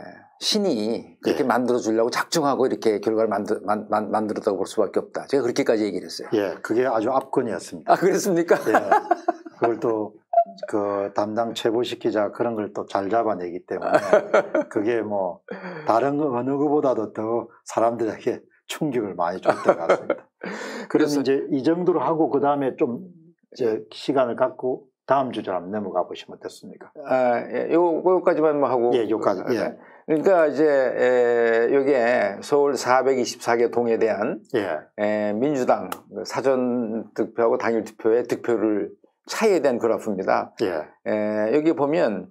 신이 그렇게 예. 만들어주려고 작정하고 이렇게 결과를 만들, 만, 만, 만들었다고 볼 수밖에 없다. 제가 그렇게까지 얘기를 했어요. 예, 그게 아주 압권이었습니다. 아, 그렇습니까? 예. 그걸 또, 그 담당 최보식 기자가 그런 걸 또 잘 잡아내기 때문에 그게 뭐 다른 어느 것보다도 더 사람들에게 충격을 많이 줬던 것 같습니다. 그래서 이제 이 정도로 하고 그 다음에 좀 이제 시간을 갖고 다음 주제로 한번 넘어가 보시면 어떻습니까? 아, 예, 요, 요까지만 뭐 하고. 예, 요까지. 예. 그러니까 이제, 에, 여기에 서울 사백이십사 개 동에 대한 예. 에, 민주당 사전 득표하고 당일 투표의 득표를 차이에 대한 그래프입니다. 예. 에, 여기 보면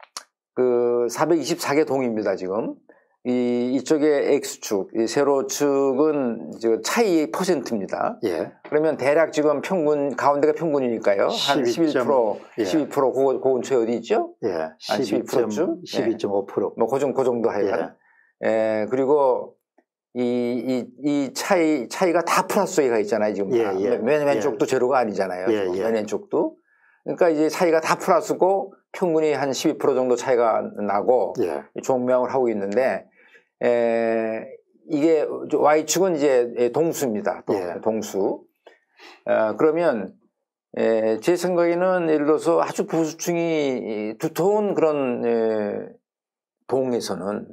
그 사백이십사 개 동입니다, 지금. 이, 이쪽에 X축, 이 세로축은 지금 차이 퍼센트입니다. 예. 그러면 대략 지금 평균, 가운데가 평균이니까요. 한 십일 퍼센트, 예. 십이 퍼센트, 그, 그 근처에 어디 있죠? 예. 한 십이 퍼센트쯤? 십이 점 오 퍼센트. 뭐, 그 정도, 그 정도 하여간. 예. 예. 그리고 이, 이, 이 차이, 차이가 다 플러스가 있잖아요, 지금. 예, 예. 맨 왼쪽도 예. 제로가 아니잖아요. 예, 예. 맨 왼쪽도. 그러니까 이제 차이가 다 플러스고 평균이 한 십이 퍼센트 정도 차이가 나고. 예. 종명을 하고 있는데, 에, 이게 Y축은 이제 동수입니다. 예. 동수. 어, 그러면 에, 제 생각에는 예를 들어서 아주 보수층이 두터운 그런 에, 동에서는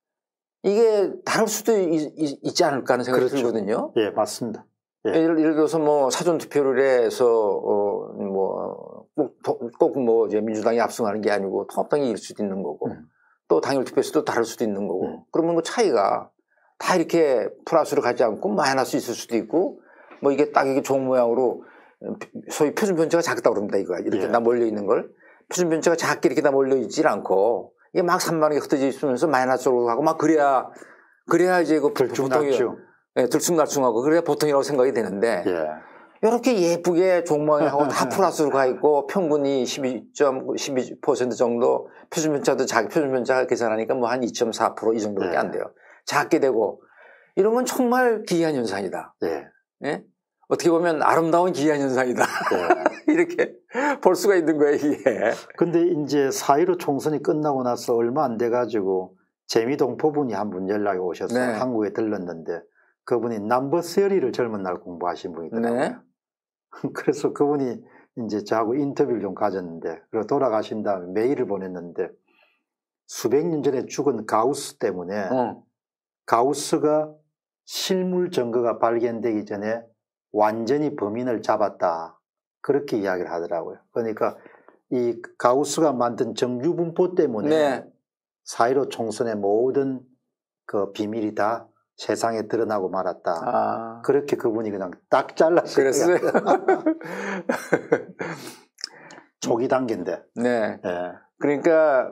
이게 다를 수도 있, 있지 않을까 하는 생각이 그렇죠. 들거든요. 예, 맞습니다. 예. 예를, 예를 들어서 뭐 사전 투표를 해서 어, 뭐 꼭 뭐 이제 민주당이 압승하는 게 아니고 통합당이 이길 수도 있는 거고. 음. 또 당일 투표에서도 다를 수도 있는 거고. 음. 그러면 그 차이가 다 이렇게 플러스로 가지 않고 마이너스 있을 수도 있고 뭐 이게 딱 이게 종 모양으로 소위 표준 편차가 작다고 그럽니다. 이거 이렇게 예. 다 몰려 있는 걸 표준 편차가 작게 이렇게 다 몰려 있질 않고 이게 막 산만하게 흩어져 있으면서 마이너스로 가고 막 그래야 그래야 이제 그 보통이 예, 들쑥날쑥하고 그래야 보통이라고 생각이 되는데 예. 이렇게 예쁘게 종 모양하고 다 플러스로 가 있고 평균이 십이 점 십이 퍼센트 정도 표준 편차도 작 표준 편차가 계산하니까 뭐 한 이 점 사 퍼센트 이 정도밖에 예. 안 돼요. 작게 되고 이런 건 정말 기이한 현상이다. 예. 예? 어떻게 보면 아름다운 기이한 현상이다. 예. 이렇게 볼 수가 있는 거예요, 이게. 근데 이제 사 일오 총선이 끝나고 나서 얼마 안 돼가지고 재미동 포분이 한 분 연락이 오셔서 네. 한국에 들렀는데 그분이 넘버 시리를 젊은 날 공부하신 분이더라고요. 네. 그래서 그분이 이제 저하고 인터뷰를 좀 가졌는데 그리고 돌아가신 다음에 메일을 보냈는데 수백 년 전에 죽은 가우스 때문에 어. 가우스가 실물 증거가 발견되기 전에 완전히 범인을 잡았다. 그렇게 이야기를 하더라고요. 그러니까 이 가우스가 만든 정규분포 때문에 네. 사 일오 총선의 모든 그 비밀이 다 세상에 드러나고 말았다. 아. 그렇게 그분이 그냥 딱 잘랐어요. 그랬어요? 초기 단계인데. 네. 예. 그러니까,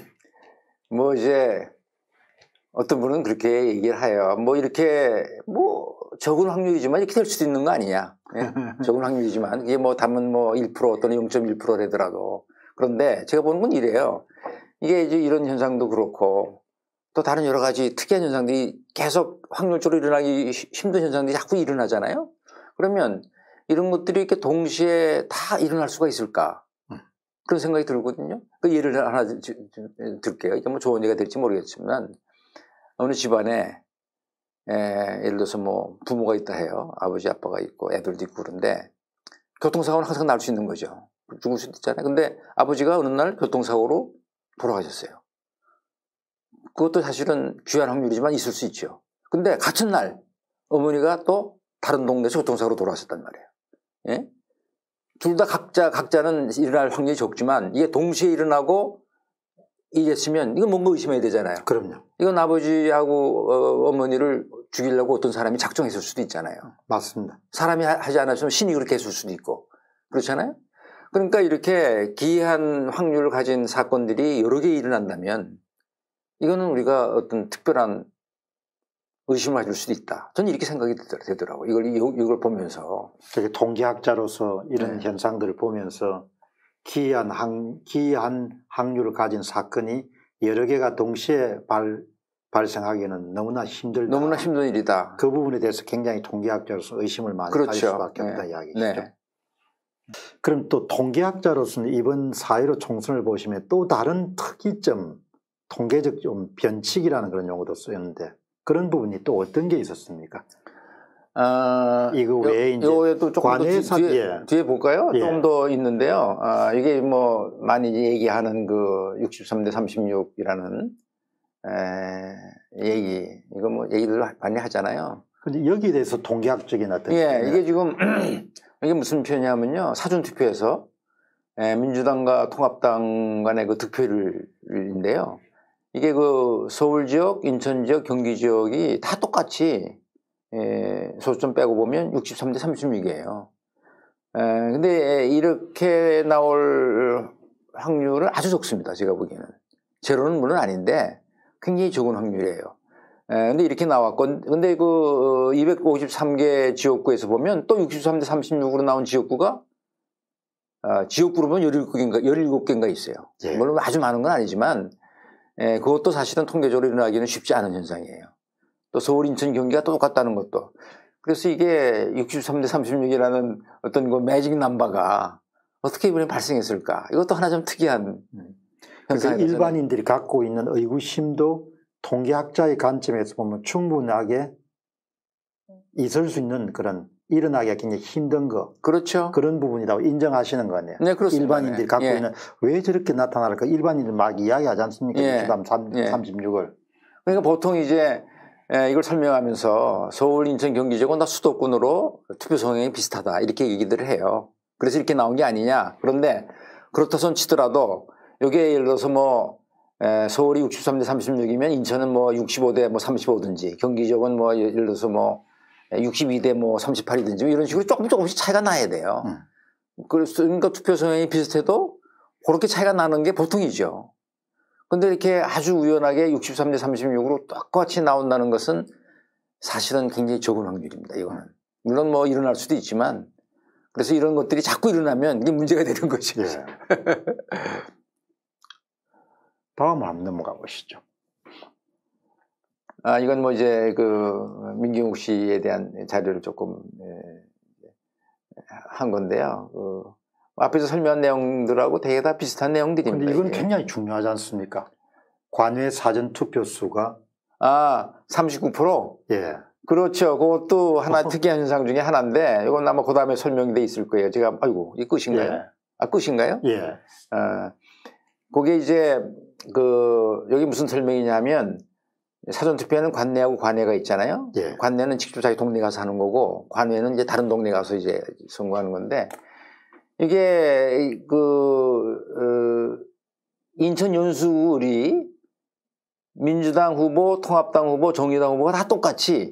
뭐 이제, 어떤 분은 그렇게 얘기를 해요. 뭐 이렇게, 뭐, 적은 확률이지만 이렇게 될 수도 있는 거 아니냐. 예? 적은 확률이지만, 이게 뭐 담은 뭐 일 퍼센트 또는 영 점 일 퍼센트라더라도. 그런데 제가 보는 건 이래요. 이게 이제 이런 현상도 그렇고, 또 다른 여러 가지 특이한 현상들이 계속 확률적으로 일어나기 힘든 현상들이 자꾸 일어나잖아요. 그러면 이런 것들이 이렇게 동시에 다 일어날 수가 있을까? 그런 생각이 들거든요. 그 예를 하나 들게요. 이게 뭐 좋은 얘기가 될지 모르겠지만, 어느 집안에, 에, 예를 들어서 뭐 부모가 있다 해요. 아버지, 아빠가 있고 애들도 있고 그런데 교통사고는 항상 날 수 있는 거죠. 죽을 수도 있잖아요. 근데 아버지가 어느 날 교통사고로 돌아가셨어요. 그것도 사실은 귀한 확률이지만 있을 수 있죠. 근데 같은 날 어머니가 또 다른 동네에서 교통사고로 돌아가셨단 말이에요. 예? 둘 다 각자, 각자는 일어날 확률이 적지만 이게 동시에 일어나고 이랬으면 이건 뭔가 의심해야 되잖아요. 그럼요. 이건 아버지하고 어, 어머니를 죽이려고 어떤 사람이 작정했을 수도 있잖아요. 맞습니다. 사람이 하지 않았으면 신이 그렇게 했을 수도 있고. 그렇잖아요. 그러니까 이렇게 기이한 확률을 가진 사건들이 여러 개 일어난다면 이거는 우리가 어떤 특별한 의심을 가질 수도 있다. 저는 이렇게 생각이 되더라고요. 이걸, 이걸 보면서. 되게 통계학자로서 이런 네. 현상들을 보면서 기이한, 항, 기이한 확률을 가진 사건이 여러 개가 동시에 발, 발생하기는 너무나 힘들다. 너무나 힘든 일이다. 그 부분에 대해서 굉장히 통계학자로서 의심을 많이 그렇죠. 가질 수밖에 없다 네. 이야기시죠. 네. 그럼 또 통계학자로서는 이번 사 일오 총선을 보시면 또 다른 특이점, 통계적 좀 변칙이라는 그런 용어도 쓰였는데 그런 부분이 또 어떤 게 있었습니까? 아, 이거 외에 이제 요에도 조금 관외사, 더 뒤, 뒤에, 예. 뒤에 볼까요? 예. 조금 더 있는데요. 아, 이게 뭐 많이 얘기하는 그 육십삼 대 삼십육이라는 에, 얘기, 이거 뭐 얘기들 많이 하잖아요. 근데 여기에 대해서 통계학적인 어떤 예, 이게 지금 이게 무슨 표현이냐면요. 사전 투표에서 에, 민주당과 통합당 간의 그 득표율인데요. 이게 그 서울 지역, 인천 지역, 경기 지역이 다 똑같이 에, 소수점 빼고 보면 육십삼 대 삼십육이에요. 에, 근데 이렇게 나올 확률은 아주 적습니다. 제가 보기에는. 제로는 물론 아닌데 굉장히 적은 확률이에요. 에, 근데 이렇게 나왔건, 근데 그 이백오십삼 개 지역구에서 보면 또 육십삼 대 삼십육으로 나온 지역구가 어, 지역구로 보면 열일곱 개인가, 열일곱 개인가 있어요. 예. 물론 아주 많은 건 아니지만 에, 그것도 사실은 통계적으로 일어나기는 쉽지 않은 현상이에요. 또 서울, 인천, 경기가 똑같다는 것도. 그래서 이게 육십삼 대 삼십육이라는 어떤 그 매직 넘버가 어떻게 이번에 발생했을까? 이것도 하나 좀 특이한 그러니까 현상이죠. 일반인들이 갖고 있는 의구심도 통계학자의 관점에서 보면 충분하게 있을 수 있는 그런 일어나기가 굉장히 힘든 거. 그렇죠. 그런 부분이라고 인정하시는 거 아니에요. 네, 그렇습니다. 일반인들이 갖고 예. 있는 왜 저렇게 나타날까? 일반인들 막 이야기하지 않습니까? 예. 육십삼, 예. 삼십육을. 그러니까 보통 이제 이걸 설명하면서 서울, 인천, 경기 지역은 다 수도권으로 투표 성향이 비슷하다 이렇게 얘기들을 해요. 그래서 이렇게 나온 게 아니냐. 그런데 그렇다 손 치더라도 여기에 예를 들어서 뭐 에, 서울이 육십삼 대 삼십육이면 인천은 뭐 육십오 대 뭐 삼십오든지 경기 지역은 뭐 예를 들어서 뭐 육십이 대 뭐 삼십팔이든지 이런 식으로 조금 조금씩 차이가 나야 돼요. 음. 그러니까 투표 성향이 비슷해도 그렇게 차이가 나는 게 보통이죠. 근데 이렇게 아주 우연하게 육십삼 대 삼십육으로 똑같이 나온다는 것은 사실은 굉장히 적은 확률입니다. 이거는. 물론 뭐 일어날 수도 있지만 그래서 이런 것들이 자꾸 일어나면 이게 문제가 되는 거죠. 예. 다음 한번 넘어가 보시죠. 아, 이건 뭐 이제 그 민경욱 씨에 대한 자료를 조금 예, 한 건데요. 그 앞에서 설명한 내용들하고 되게 다 비슷한 내용들입니다. 그런데 이건 이게. 굉장히 중요하지 않습니까? 관외 사전 투표 수가 아 삼십구 퍼센트? 예. 그렇죠. 그것도 하나 어허. 특이한 현상 중에 하나인데 이건 아마 그 다음에 설명이 돼 있을 거예요. 제가 아이고 이 끝인가요? 예. 아 끝인가요? 예. 아 그게 이제 그 여기 무슨 설명이냐면 사전 투표에는 관내하고 관외가 있잖아요. 예. 관내는 직접 자기 동네 가서 하는 거고 관외는 이제 다른 동네 가서 이제 선거하는 건데 이게 그 어, 인천 연수을이 민주당 후보, 통합당 후보, 정의당 후보가 다 똑같이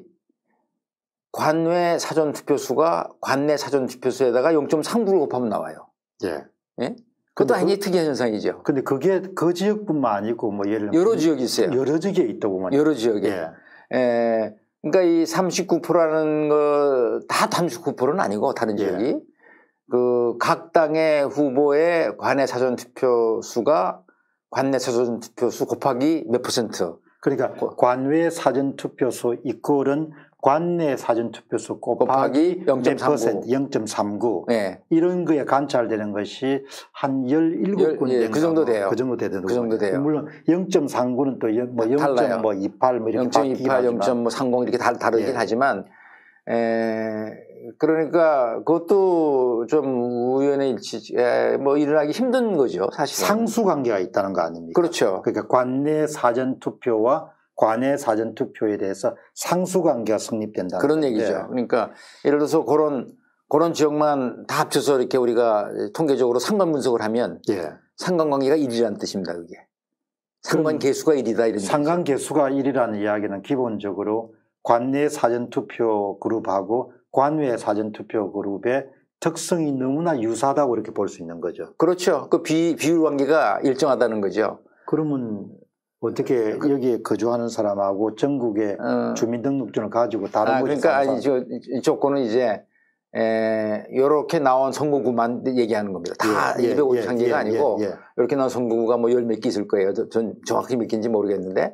관외 사전 투표수가 관내 사전 투표수에다가 영 점 삼 구를 곱하면 나와요. 예. 예? 그것도 굉장히 그, 특이한 현상이죠. 근데 그게 그 지역뿐만 아니고 뭐 예를 들면 여러 지역이 있어요. 여러 지역에 있다고 말이에요. 여러 지역에. 예. 에, 그러니까 이 삼십구 퍼센트라는 거 다 삼십구 퍼센트는 아니고 다른 지역이 예. 그 각 당의 후보의 관내 사전 투표 수가 관내 사전 투표 수 곱하기 몇 퍼센트. 그러니까 관외 사전 투표 수 이꼴은 관내 사전 투표 수 곱하기 영 점 삼구. 영 점 삼구. 네. 이런 거에 관찰되는 것이 한 열일곱 군데. 예, 그 정도 돼요. 그 정도 되는 그 정도 돼요. 물론 영 점 삼구는 또 뭐 영 점 이팔 뭐 이렇게 영 점 이팔, 영 점 삼공 이렇게 다 다르긴 예. 하지만 에 그러니까 그것도 좀 우연의 일치, 에, 뭐 일어나기 힘든 거죠, 사실. 상수 관계가 있다는 거 아닙니까? 그렇죠. 그러니까 관내 사전 투표와 관외 사전 투표에 대해서 상수 관계가 성립된다. 그런 건데. 얘기죠. 그러니까 예를 들어서 그런 그런 지역만 다 합쳐서 이렇게 우리가 통계적으로 상관 분석을 하면 예. 상관관계가 일이라는 뜻입니다, 그게. 상관 개수가 일이다 이런. 상관 개수가 일이라는 이야기는 기본적으로 관내 사전 투표 그룹하고 관외 사전 투표 그룹의 특성이 너무나 유사하다고 이렇게 볼 수 있는 거죠. 그렇죠. 그 비, 비율 관계가 일정하다는 거죠. 그러면 어떻게 그, 여기에 거주하는 사람하고 전국의 어, 주민등록증을 가지고 다른 아, 곳에 그러니까 아니, 저, 이쪽 거는 이제 에, 이렇게 나온 선거구만 얘기하는 겁니다. 다 예, 이백오십삼 개가 예, 예, 아니고 예, 예. 이렇게 나온 선거구가 뭐 열 몇 개 있을 거예요. 전 정확히 몇 개인지 모르겠는데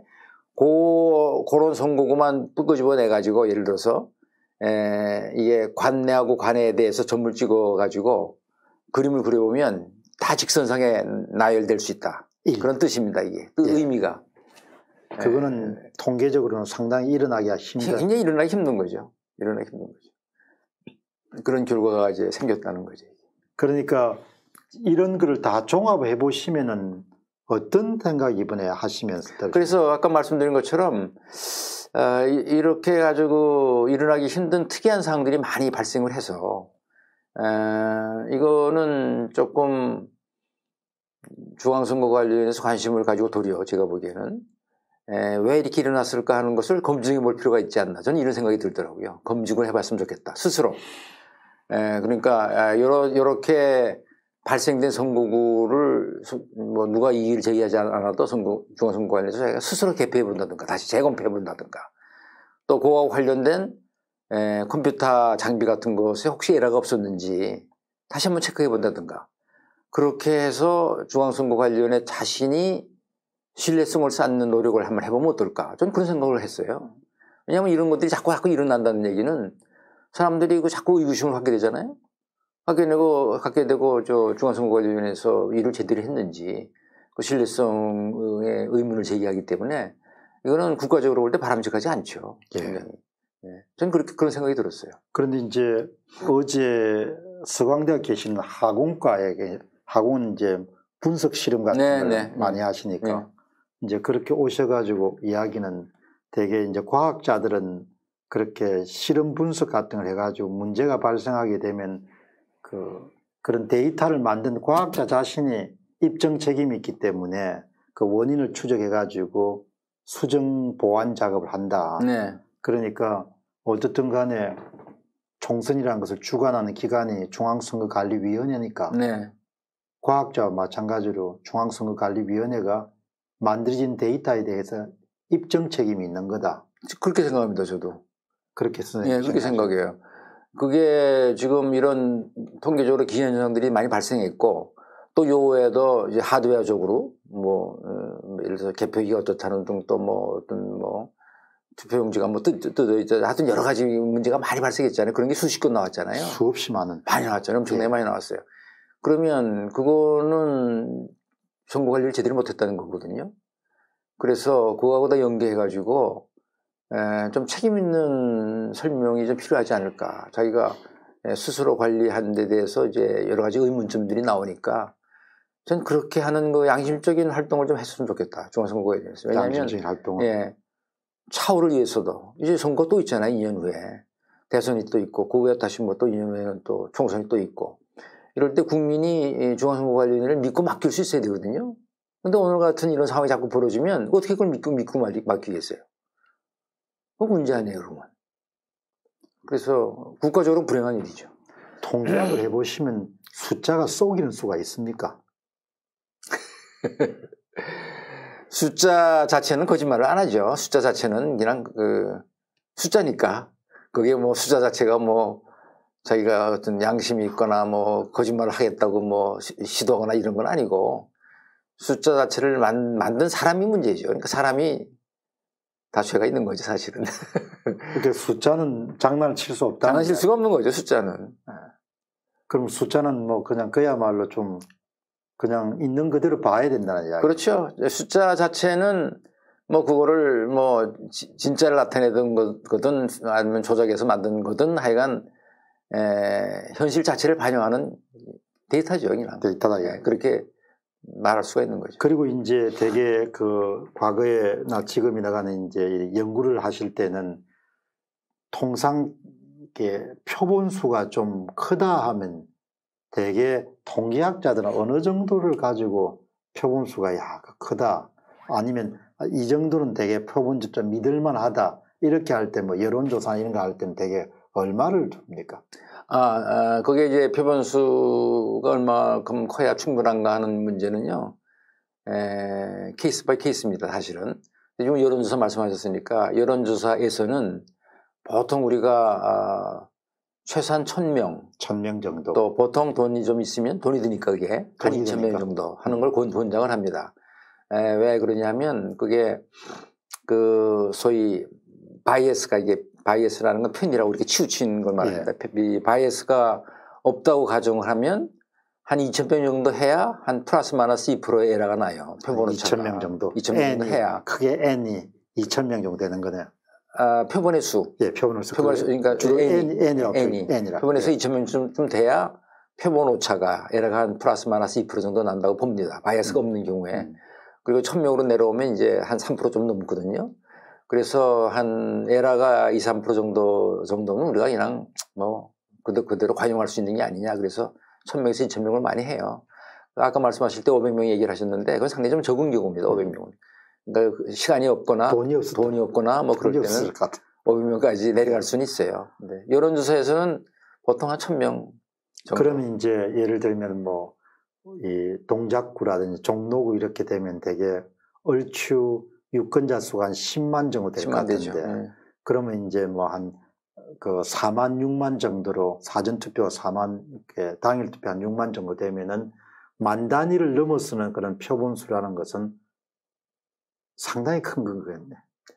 고, 그런 선거구만 끄집어 내가지고 예를 들어서 에, 이게 관내하고 관외에 대해서 점을 찍어가지고 그림을 그려보면 다 직선상에 나열될 수 있다. 일. 그런 뜻입니다. 이게 그 예. 의미가. 그거는 에, 통계적으로는 상당히 일어나기가 힘든. 굉장히 일어나기 힘든 거죠. 일어나기 힘든 거죠. 그런 결과가 이제 생겼다는 거죠. 그러니까 이런 거를 다 종합해 보시면은 어떤 생각 이번에 하시면서 그래서 아까 말씀드린 것처럼 어, 이렇게 가지고 일어나기 힘든 특이한 사항들이 많이 발생을 해서 어, 이거는 조금 중앙선거 관련해서 관심을 가지고 도리어 제가 보기에는 에, 왜 이렇게 일어났을까 하는 것을 검증해 볼 필요가 있지 않나 저는 이런 생각이 들더라고요. 검증을 해봤으면 좋겠다 스스로. 에, 그러니까 요러, 요렇게 발생된 선거구를 뭐 누가 이의를 제기하지 않아도 선거, 중앙선거관리에서 자기가 스스로 개폐해 본다든가 다시 재검표해 본다든가 또 그와 관련된 에, 컴퓨터 장비 같은 것에 혹시 에러가 없었는지 다시 한번 체크해 본다든가 그렇게 해서 중앙선거관리위원회 자신이 신뢰성을 쌓는 노력을 한번 해보면 어떨까 저는 그런 생각을 했어요. 왜냐하면 이런 것들이 자꾸 자꾸 일어난다는 얘기는 사람들이 그 자꾸 의구심을 갖게 되잖아요. 갖게 되고, 갖게 되고, 저, 중앙선거관리위원회에서 일을 제대로 했는지, 그 신뢰성의 의문을 제기하기 때문에, 이거는 국가적으로 볼 때 바람직하지 않죠. 예. 예. 저는 그렇게, 그런 생각이 들었어요. 그런데 이제, 어제 서강대학 계시는 하공과에, 하공은 이제 분석 실험 같은 네, 걸 네. 많이 하시니까, 네. 이제 그렇게 오셔가지고 이야기는 되게 이제 과학자들은 그렇게 실험 분석 같은 걸 해가지고 문제가 발생하게 되면 그, 그런 데이터를 만든 과학자 자신이 입증 책임이 있기 때문에 그 원인을 추적해가지고 수정 보완 작업을 한다. 네. 그러니까 어쨌든 간에 총선이라는 것을 주관하는 기관이 중앙선거관리위원회니까 네. 과학자와 마찬가지로 중앙선거관리위원회가 만들어진 데이터에 대해서 입증 책임이 있는 거다. 그렇게 생각합니다, 저도. 그렇게 선생님. 네, 그렇게 생각해요. 그게 지금 이런 통계적으로 기현상들이 많이 발생했고, 또 요 외에도 이제 하드웨어적으로 뭐, 어, 예를 들어서 개표기가 어떻다는 등 또 뭐 어떤 뭐 투표용지가 뭐 뜯, 뜯, 뜯, 하여튼 여러 가지 문제가 많이 발생했잖아요. 그런 게 수십 건 나왔잖아요. 수없이 많은. 많이 나왔잖아요. 엄청나게 예. 많이 나왔어요. 그러면 그거는 선거 관리를 제대로 못했다는 거거든요. 그래서 그거하고 다 연계해가지고 에, 좀 책임 있는 설명이 좀 필요하지 않을까. 자기가 스스로 관리하는 데 대해서 이제 여러 가지 의문점들이 나오니까 전 그렇게 하는 그 양심적인 활동을 좀 했으면 좋겠다. 중앙선거에 대해서. 왜냐하면 양심적인 활동을. 예, 차후를 위해서도 이제 선거 또 있잖아요. 이 년 후에 대선이 또 있고 그 후에 다시 뭐 또 이 년 후에는 또 총선이 또 있고 이럴 때 국민이 중앙선거관리위원회를 믿고 맡길 수 있어야 되거든요. 근데 오늘 같은 이런 상황이 자꾸 벌어지면 어떻게 그걸 믿고 믿고 맡기겠어요? 그 문제 아니에요, 그러면. 그래서 국가적으로 불행한 일이죠. 통계학을 해보시면 숫자가 속이는 수가 있습니까? 숫자 자체는 거짓말을 안 하죠. 숫자 자체는 그냥 그 숫자니까. 그게 뭐 숫자 자체가 뭐 자기가 어떤 양심이 있거나 뭐 거짓말을 하겠다고 뭐 시도하거나 이런 건 아니고 숫자 자체를 만, 만든 사람이 문제죠. 그러니까 사람이 다 죄가 있는 거죠, 사실은. 그러니까 숫자는 장난을 칠 수 없다. 장난칠 수가 없는 거죠, 숫자는. 그럼 숫자는 뭐 그냥 그야말로 좀 그냥 있는 그대로 봐야 된다는 이야기. 그렇죠. 숫자 자체는 뭐 그거를 뭐 지, 진짜를 나타내던 거든 아니면 조작해서 만든 거든 하여간 에, 현실 자체를 반영하는 데이터죠, 그냥. 데이터다. 예. 그렇게 말할 수가 있는 거죠. 그리고 이제 되게 그 과거에나 지금이나가는 이제 연구를 하실 때는 통상 이렇게 표본수가 좀 크다 하면 되게 통계학자들은 어느 정도를 가지고 표본수가 야 크다 아니면 이 정도는 되게 표본수 좀 믿을만하다 이렇게 할 때 뭐 여론조사 이런 거 할 때는 되게 얼마를 줍니까? 아, 아, 그게 이제 표본수가 얼마큼 커야 충분한가 하는 문제는요, 에, 케이스 바이 케이스입니다, 사실은. 지금 여론조사 말씀하셨으니까, 여론조사에서는 보통 우리가, 아, 최소한 천 명. 천 명 정도. 또 보통 돈이 좀 있으면 돈이 드니까 그게 한 이천 명 정도 하는 걸 권장을 합니다. 에, 왜 그러냐면, 그게 그, 소위, 바이애스가 이게 바이애스라는 건 편이라고 이렇게 치우친 걸 말합니다. 예. 이 바이애스가 없다고 가정을 하면 한 이천 명 정도 해야 한 플러스 마이너스 이 퍼센트의 에러가 나요. 표본 오차가. 이천 명 정도. 이천 명 정도 해야. 크게 N이 이천 명 정도 되는 거네요. 아, 표본의 수. 예, 표본의 수. 표본의 수. 그러니까 주로 N이. N이라고. N이. N이라. 표본의 수 예. 이천 명 좀, 좀 돼야 표본 오차가 에러가 한 플러스 마이너스 이 퍼센트 정도 난다고 봅니다. 바이애스가 음. 없는 경우에. 음. 그리고 천 명으로 내려오면 이제 한 삼 퍼센트 좀 넘거든요. 그래서 한 에러가 이, 삼 퍼센트 정도, 정도는 우리가 그냥 뭐 그대로, 그대로 관용할 수 있는 게 아니냐. 그래서 천 명에서 이천 명을 많이 해요. 아까 말씀하실 때 오백 명 얘기를 하셨는데 그건 상당히 좀 적은 경우입니다. 오백 명은. 그러니까 시간이 없거나 돈이, 돈이 없거나 뭐 그럴 때는 오백 명까지 내려갈 수는 있어요. 네. 여론조사에서는 보통 한 천 명 정도. 그러면 이제 예를 들면 뭐 이 동작구라든지 종로구 이렇게 되면 되게 얼추 유권자 수가 한 십만 정도 될 것 같은데 네. 그러면 이제 뭐 한 그 사만, 육만 정도로 사전투표 사만, 당일투표 한 육만 정도 되면은 만 단위를 넘어서는 그런 표본수라는 것은 상당히 큰 거겠네.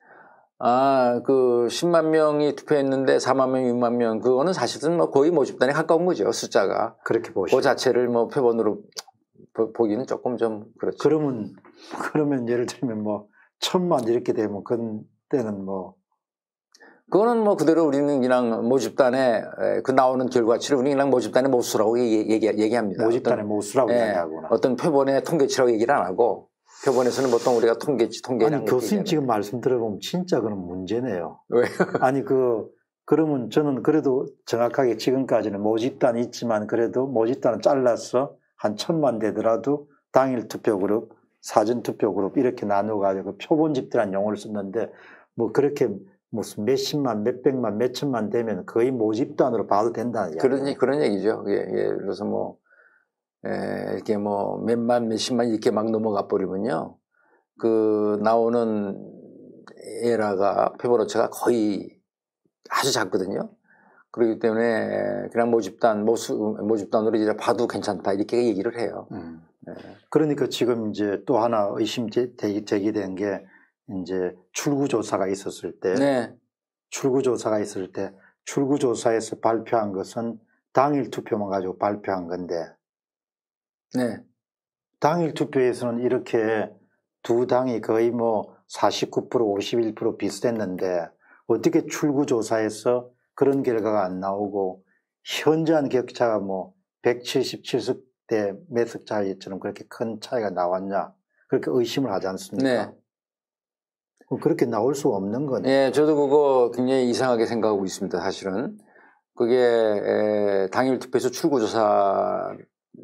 아, 그 십만 명이 투표했는데 사만 명, 육만 명 그거는 사실은 뭐 거의 모집단에 가까운 거죠, 숫자가. 그렇게 보시죠. 그 자체를 뭐 표본으로 보, 보기는 조금 좀 그렇죠. 그러면 그러면 예를 들면 뭐 천만 이렇게 되면 그때는 뭐 그거는 뭐 그대로 우리는 그냥 모집단에 그 나오는 결과치를 우리는 그냥 모집단의 모수라고 얘기, 얘기, 얘기합니다. 모집단의 모수라고 예, 얘기하구나. 어떤 표본의 통계치라고 얘기를 안 하고 표본에서는 보통 우리가 통계치, 통계량. 아니 교수님 지금 말씀 들어보면 진짜 그런 문제네요. 왜요? 아니 그 그러면 저는 그래도 정확하게 지금까지는 모집단이 있지만 그래도 모집단을 잘라서 한 천만 되더라도 당일 투표 그룹 사전투표 그룹 이렇게 나누어가지고 표본집단이라는 용어를 썼는데 뭐 그렇게 무슨 몇십만, 몇백만, 몇천만 되면 거의 모집단으로 봐도 된다는 얘기죠. 그런, 그런 얘기죠. 예, 예를 들어서 뭐, 에, 이렇게 뭐 몇만, 몇십만 이렇게 막 넘어가 버리면요. 그 나오는 에라가, 표본오차가 거의 아주 작거든요. 그렇기 때문에 그냥 모집단, 모수, 모집단으로 이제 봐도 괜찮다 이렇게 얘기를 해요. 음. 네. 그러니까 지금 이제 또 하나 의심 제기된 게 이제 출구조사가 있었을 때, 네. 출구조사가 있을 때 출구조사에서 발표한 것은 당일 투표만 가지고 발표한 건데, 네. 당일 투표에서는 이렇게 두 당이 거의 뭐 사십구 퍼센트, 오십일 퍼센트 비슷했는데 어떻게 출구조사에서 그런 결과가 안 나오고 현저한 격차가 뭐 백칠십칠 대 몇 석 차이처럼 그렇게 큰 차이가 나왔냐 그렇게 의심을 하지 않습니까? 네. 그렇게 나올 수 없는 거네. 예, 저도 그거 굉장히 이상하게 생각하고 있습니다. 사실은 그게 에, 당일 투표에서 출구조사를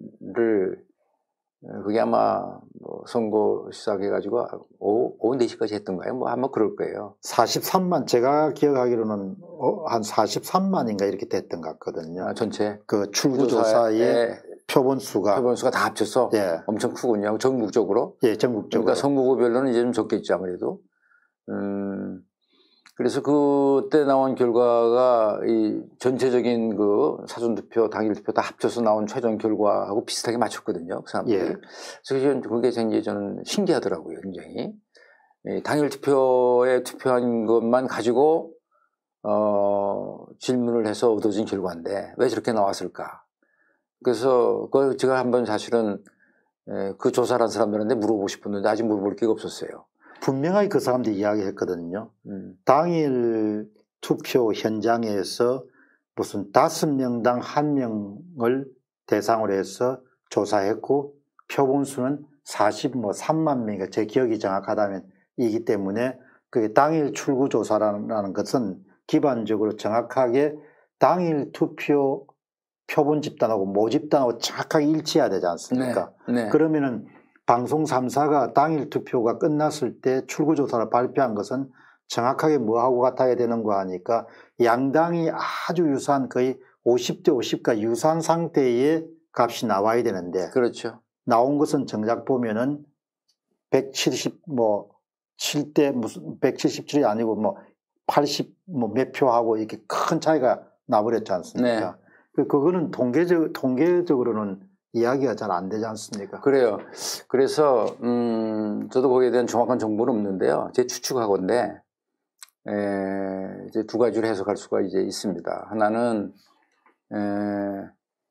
그게 아마 뭐 선거 시작해가지고 오후, 오후 네 시까지 했던가요? 뭐 아마 그럴 거예요. 사십삼만 제가 기억하기로는 한 사십삼만인가 이렇게 됐던 것 같거든요. 아, 전체 그 출구조사의 표본 수가 표본 수가 다 합쳐서 예. 엄청 크군요. 전국적으로. 예, 전국적으로. 그러니까 선거구별로는 이제 좀 적겠죠 아무래도. 음. 그래서 그때 나온 결과가 이 전체적인 그 사전투표, 당일투표 다 합쳐서 나온 최종 결과하고 비슷하게 맞췄거든요. 그 사람들이. 예. 그래서 그게 굉장히 저는 신기하더라고요. 굉장히. 예, 당일투표에 투표한 것만 가지고 어, 질문을 해서 얻어진 결과인데 왜 저렇게 나왔을까. 그래서 그 제가 한번 사실은 예, 그 조사를 한 사람들한테 물어보고 싶었는데 아직 물어볼 기회가 없었어요. 분명하게 그 사람들이 이야기했거든요. 음. 당일 투표 현장에서 무슨 다섯 명당 한 명을 대상으로 해서 조사했고 표본수는 사십삼만 명이니까 제 기억이 정확하다면 이기 때문에 그게 당일 출구조사라는 것은 기반적으로 정확하게 당일 투표 표본 집단하고 모집단하고 정확하게 일치해야 되지 않습니까? 네. 네. 그러면은 방송 삼 사가 당일 투표가 끝났을 때 출구조사를 발표한 것은 정확하게 뭐하고 같아야 되는 거 하니까 양당이 아주 유사한 거의 오십 대 오십과 유사한 상태의 값이 나와야 되는데 그렇죠. 나온 것은 정작 보면은 백칠십 뭐 칠 대 무슨 백칠십칠이 아니고 뭐 팔십 뭐 몇 표하고 이렇게 큰 차이가 나버렸지 않습니까? 네. 그거는 통계적 통계적으로는 이야기가 잘 안 되지 않습니까? 그래요. 그래서 음 저도 거기에 대한 정확한 정보는 없는데요. 제 추측하건데 에, 이제 두 가지로 해석할 수가 이제 있습니다. 하나는 에,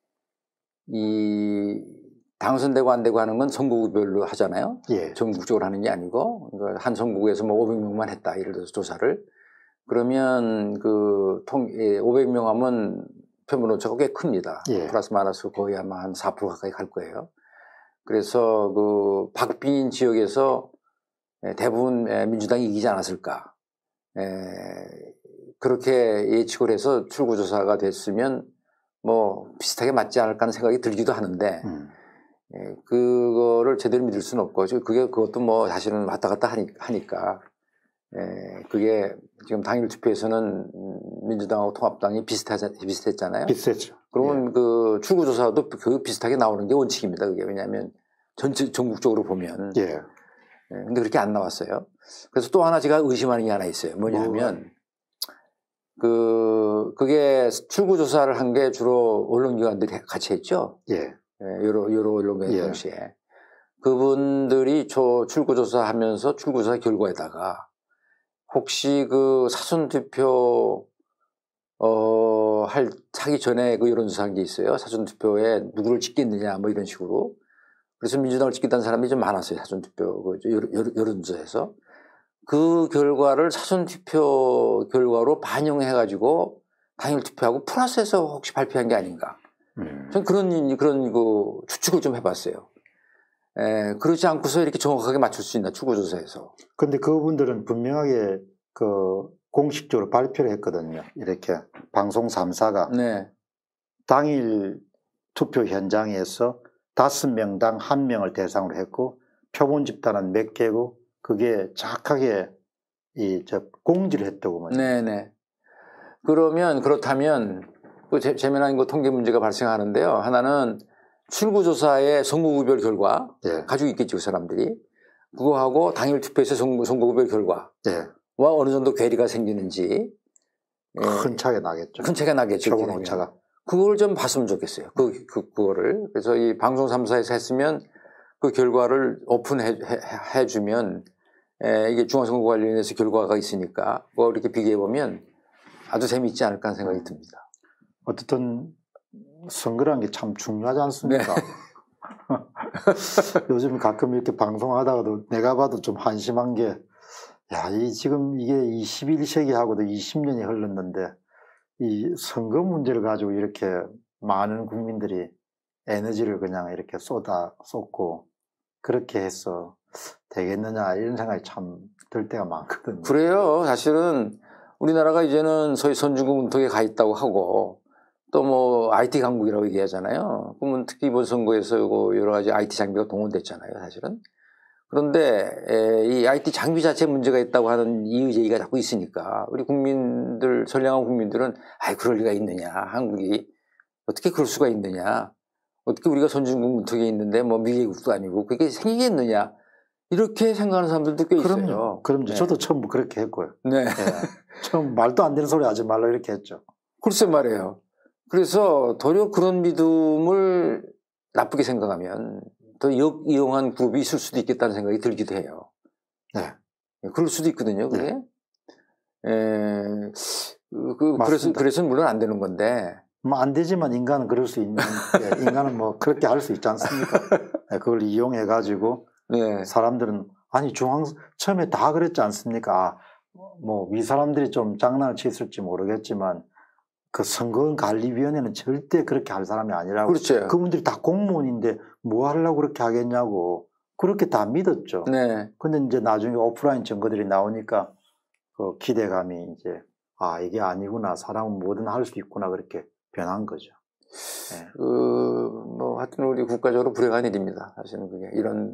이 당선되고 안 되고 하는 건 선거구별로 하잖아요. 예. 전국적으로 하는 게 아니고 한 선거구에서 뭐 오백 명만 했다. 예를 들어서 조사를 그러면 그 통 오백 명 하면 표본오차가 꽤 큽니다. 예. 플러스 마이너스 거의 아마 한 사 퍼센트 가까이 갈 거예요. 그래서 그 박빙인 지역에서 대부분 민주당이 이기지 않았을까. 그렇게 예측을 해서 출구조사가 됐으면 뭐 비슷하게 맞지 않을까 하는 생각이 들기도 하는데 음. 그거를 제대로 믿을 수는 없고 그게 그것도 뭐 사실은 왔다 갔다 하니까 예, 그게 지금 당일 투표에서는 민주당하고 통합당이 비슷하자, 비슷했잖아요. 비슷했죠. 그러면 예. 그 출구조사도 그 비슷하게 나오는 게 원칙입니다. 그게 왜냐하면 전체 전국적으로 보면. 예. 예. 근데 그렇게 안 나왔어요. 그래서 또 하나 제가 의심하는 게 하나 있어요. 뭐냐면 뭐. 그 그게 출구조사를 한 게 주로 언론기관들이 같이 했죠. 예. 예 여러 여러 언론기관 예. 동시에 그분들이 저 출구조사하면서 출구조사 결과에다가 혹시 그 사전투표, 어, 할, 하기 전에 그 여론조사한 게 있어요. 사전투표에 누구를 찍겠느냐, 뭐 이런 식으로. 그래서 민주당을 찍겠다는 사람이 좀 많았어요. 사전투표, 그 여론조사에서. 그 결과를 사전투표 결과로 반영해가지고 당일 투표하고 플러스해서 혹시 발표한 게 아닌가. 음. 전 그런, 그런 그 추측을 좀 해봤어요. 에, 그러지 않고서 이렇게 정확하게 맞출 수 있나, 출구조사에서. 근데 그분들은 분명하게 그 공식적으로 발표를 했거든요. 이렇게 방송 삼 사가. 네. 당일 투표 현장에서 다섯 명당 한 명을 대상으로 했고 표본 집단은 몇 개고 그게 정확하게 이 저 공지를 했다고 말이죠. 네네. 그러면 그렇다면 그 재미난 거 통계 문제가 발생하는데요. 하나는 출구조사의 선거구별 결과 네. 가지고 있겠죠, 그 사람들이. 그거하고 당일 투표에서 선거, 선거구별 결과와 네. 어느 정도 괴리가 생기는지 큰 차이가 나겠죠. 큰 차이가 나겠죠. 표본 오차가. 그걸 좀 봤으면 좋겠어요. 그, 그, 그거를. 그래서 이 방송 삼 사에서 했으면 그 결과를 오픈해 해, 주면 에, 이게 중앙선거 관련해서 결과가 있으니까 그거 이렇게 비교해보면 아주 재미있지 않을까 하는 생각이 듭니다. 어쨌든 선거라는 게 참 중요하지 않습니까? 네. 요즘 가끔 이렇게 방송하다가도 내가 봐도 좀 한심한 게 야, 이 지금 이게 이십일 세기하고도 이십 년이 흘렀는데 이 선거 문제를 가지고 이렇게 많은 국민들이 에너지를 그냥 이렇게 쏟아 쏟고 그렇게 해서 되겠느냐 이런 생각이 참 들 때가 많거든요. 그래요. 사실은 우리나라가 이제는 소위 선진국 문턱에 가 있다고 하고 또 뭐 아이티 강국이라고 얘기하잖아요. 그러면 특히 이번 선거에서 여러 가지 아이티 장비가 동원됐잖아요, 사실은. 그런데 이 아이티 장비 자체에 문제가 있다고 하는 이의 제기가 자꾸 있으니까 우리 국민들, 선량한 국민들은 아이 그럴 리가 있느냐, 한국이 어떻게 그럴 수가 있느냐, 어떻게 우리가 선진국 문턱에 있는데 뭐 미개국도 아니고 그게 생기겠느냐 이렇게 생각하는 사람들도 꽤 있어요. 그럼요. 그럼 네. 저도 처음 그렇게 했고요. 네. 네. 처음 말도 안 되는 소리 하지 말라 이렇게 했죠. 글쎄 말이에요. 그래서 도리어 그런 믿음을 나쁘게 생각하면 더 역이용한 그룹이 있을 수도 있겠다는 생각이 들기도 해요. 네. 그럴 수도 있거든요, 그게. 네. 에, 그, 그래서, 그래서 물론 안 되는 건데. 뭐 안 되지만 인간은 그럴 수 있는, 게, 인간은 뭐 그렇게 할 수 있지 않습니까? 네, 그걸 이용해가지고. 네. 사람들은, 아니, 중앙, 처음에 다 그랬지 않습니까? 뭐, 위 사람들이 좀 장난을 쳤을지 모르겠지만, 그 선거관리위원회는 절대 그렇게 할 사람이 아니라고. 그렇죠. 그분들이 다 공무원인데 뭐 하려고 그렇게 하겠냐고. 그렇게 다 믿었죠. 네. 근데 이제 나중에 오프라인 증거들이 나오니까 그 기대감이 이제, 아, 이게 아니구나. 사람은 뭐든 할 수 있구나. 그렇게 변한 거죠. 네. 그, 뭐, 하여튼 우리 국가적으로 불행한 일입니다. 사실은 그게. 이런,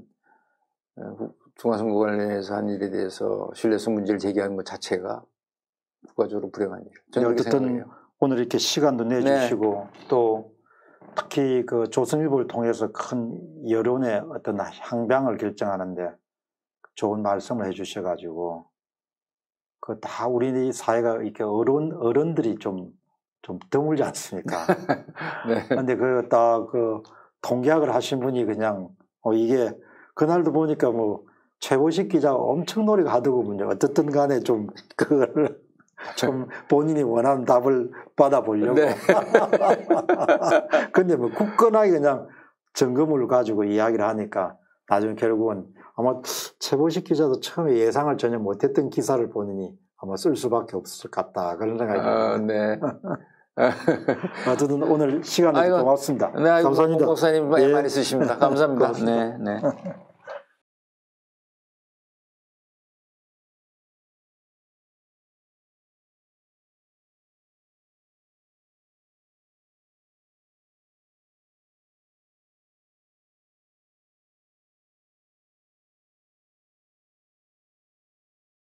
중앙선거 관련해서 한 일에 대해서 신뢰성 문제를 제기하는 것 자체가 국가적으로 불행한 일. 저는 그렇게 생각해요. 오늘 이렇게 시간도 내주시고 네. 또 특히 그 조선일보를 통해서 큰 여론의 어떤 향방을 결정하는데 좋은 말씀을 해주셔가지고 그 다 우리 사회가 이렇게 어른 어른들이 좀 좀 드물지 않습니까? 네. 근데 그 딱 그 통계학을 하신 분이 그냥 어 이게 그날도 보니까 뭐 최보식 기자가 엄청 노력하더군요. 어떻든 간에 좀 그걸 좀 본인이 원하는 답을 받아보려고. 네. 근데 뭐 굳건하게 그냥 점검을 가지고 이야기를 하니까 나중에 결국은 아마 최보식 기자도 처음에 예상을 전혀 못했던 기사를 본인이 아마 쓸 수밖에 없을 것 같다. 그런 생각이 듭니다. 아, 네. 어쨌든 오늘 시간이 고맙습니다. 네, 감사합니다. 목사님 예. 많이 쓰십니다. 감사합니다. 네, 네.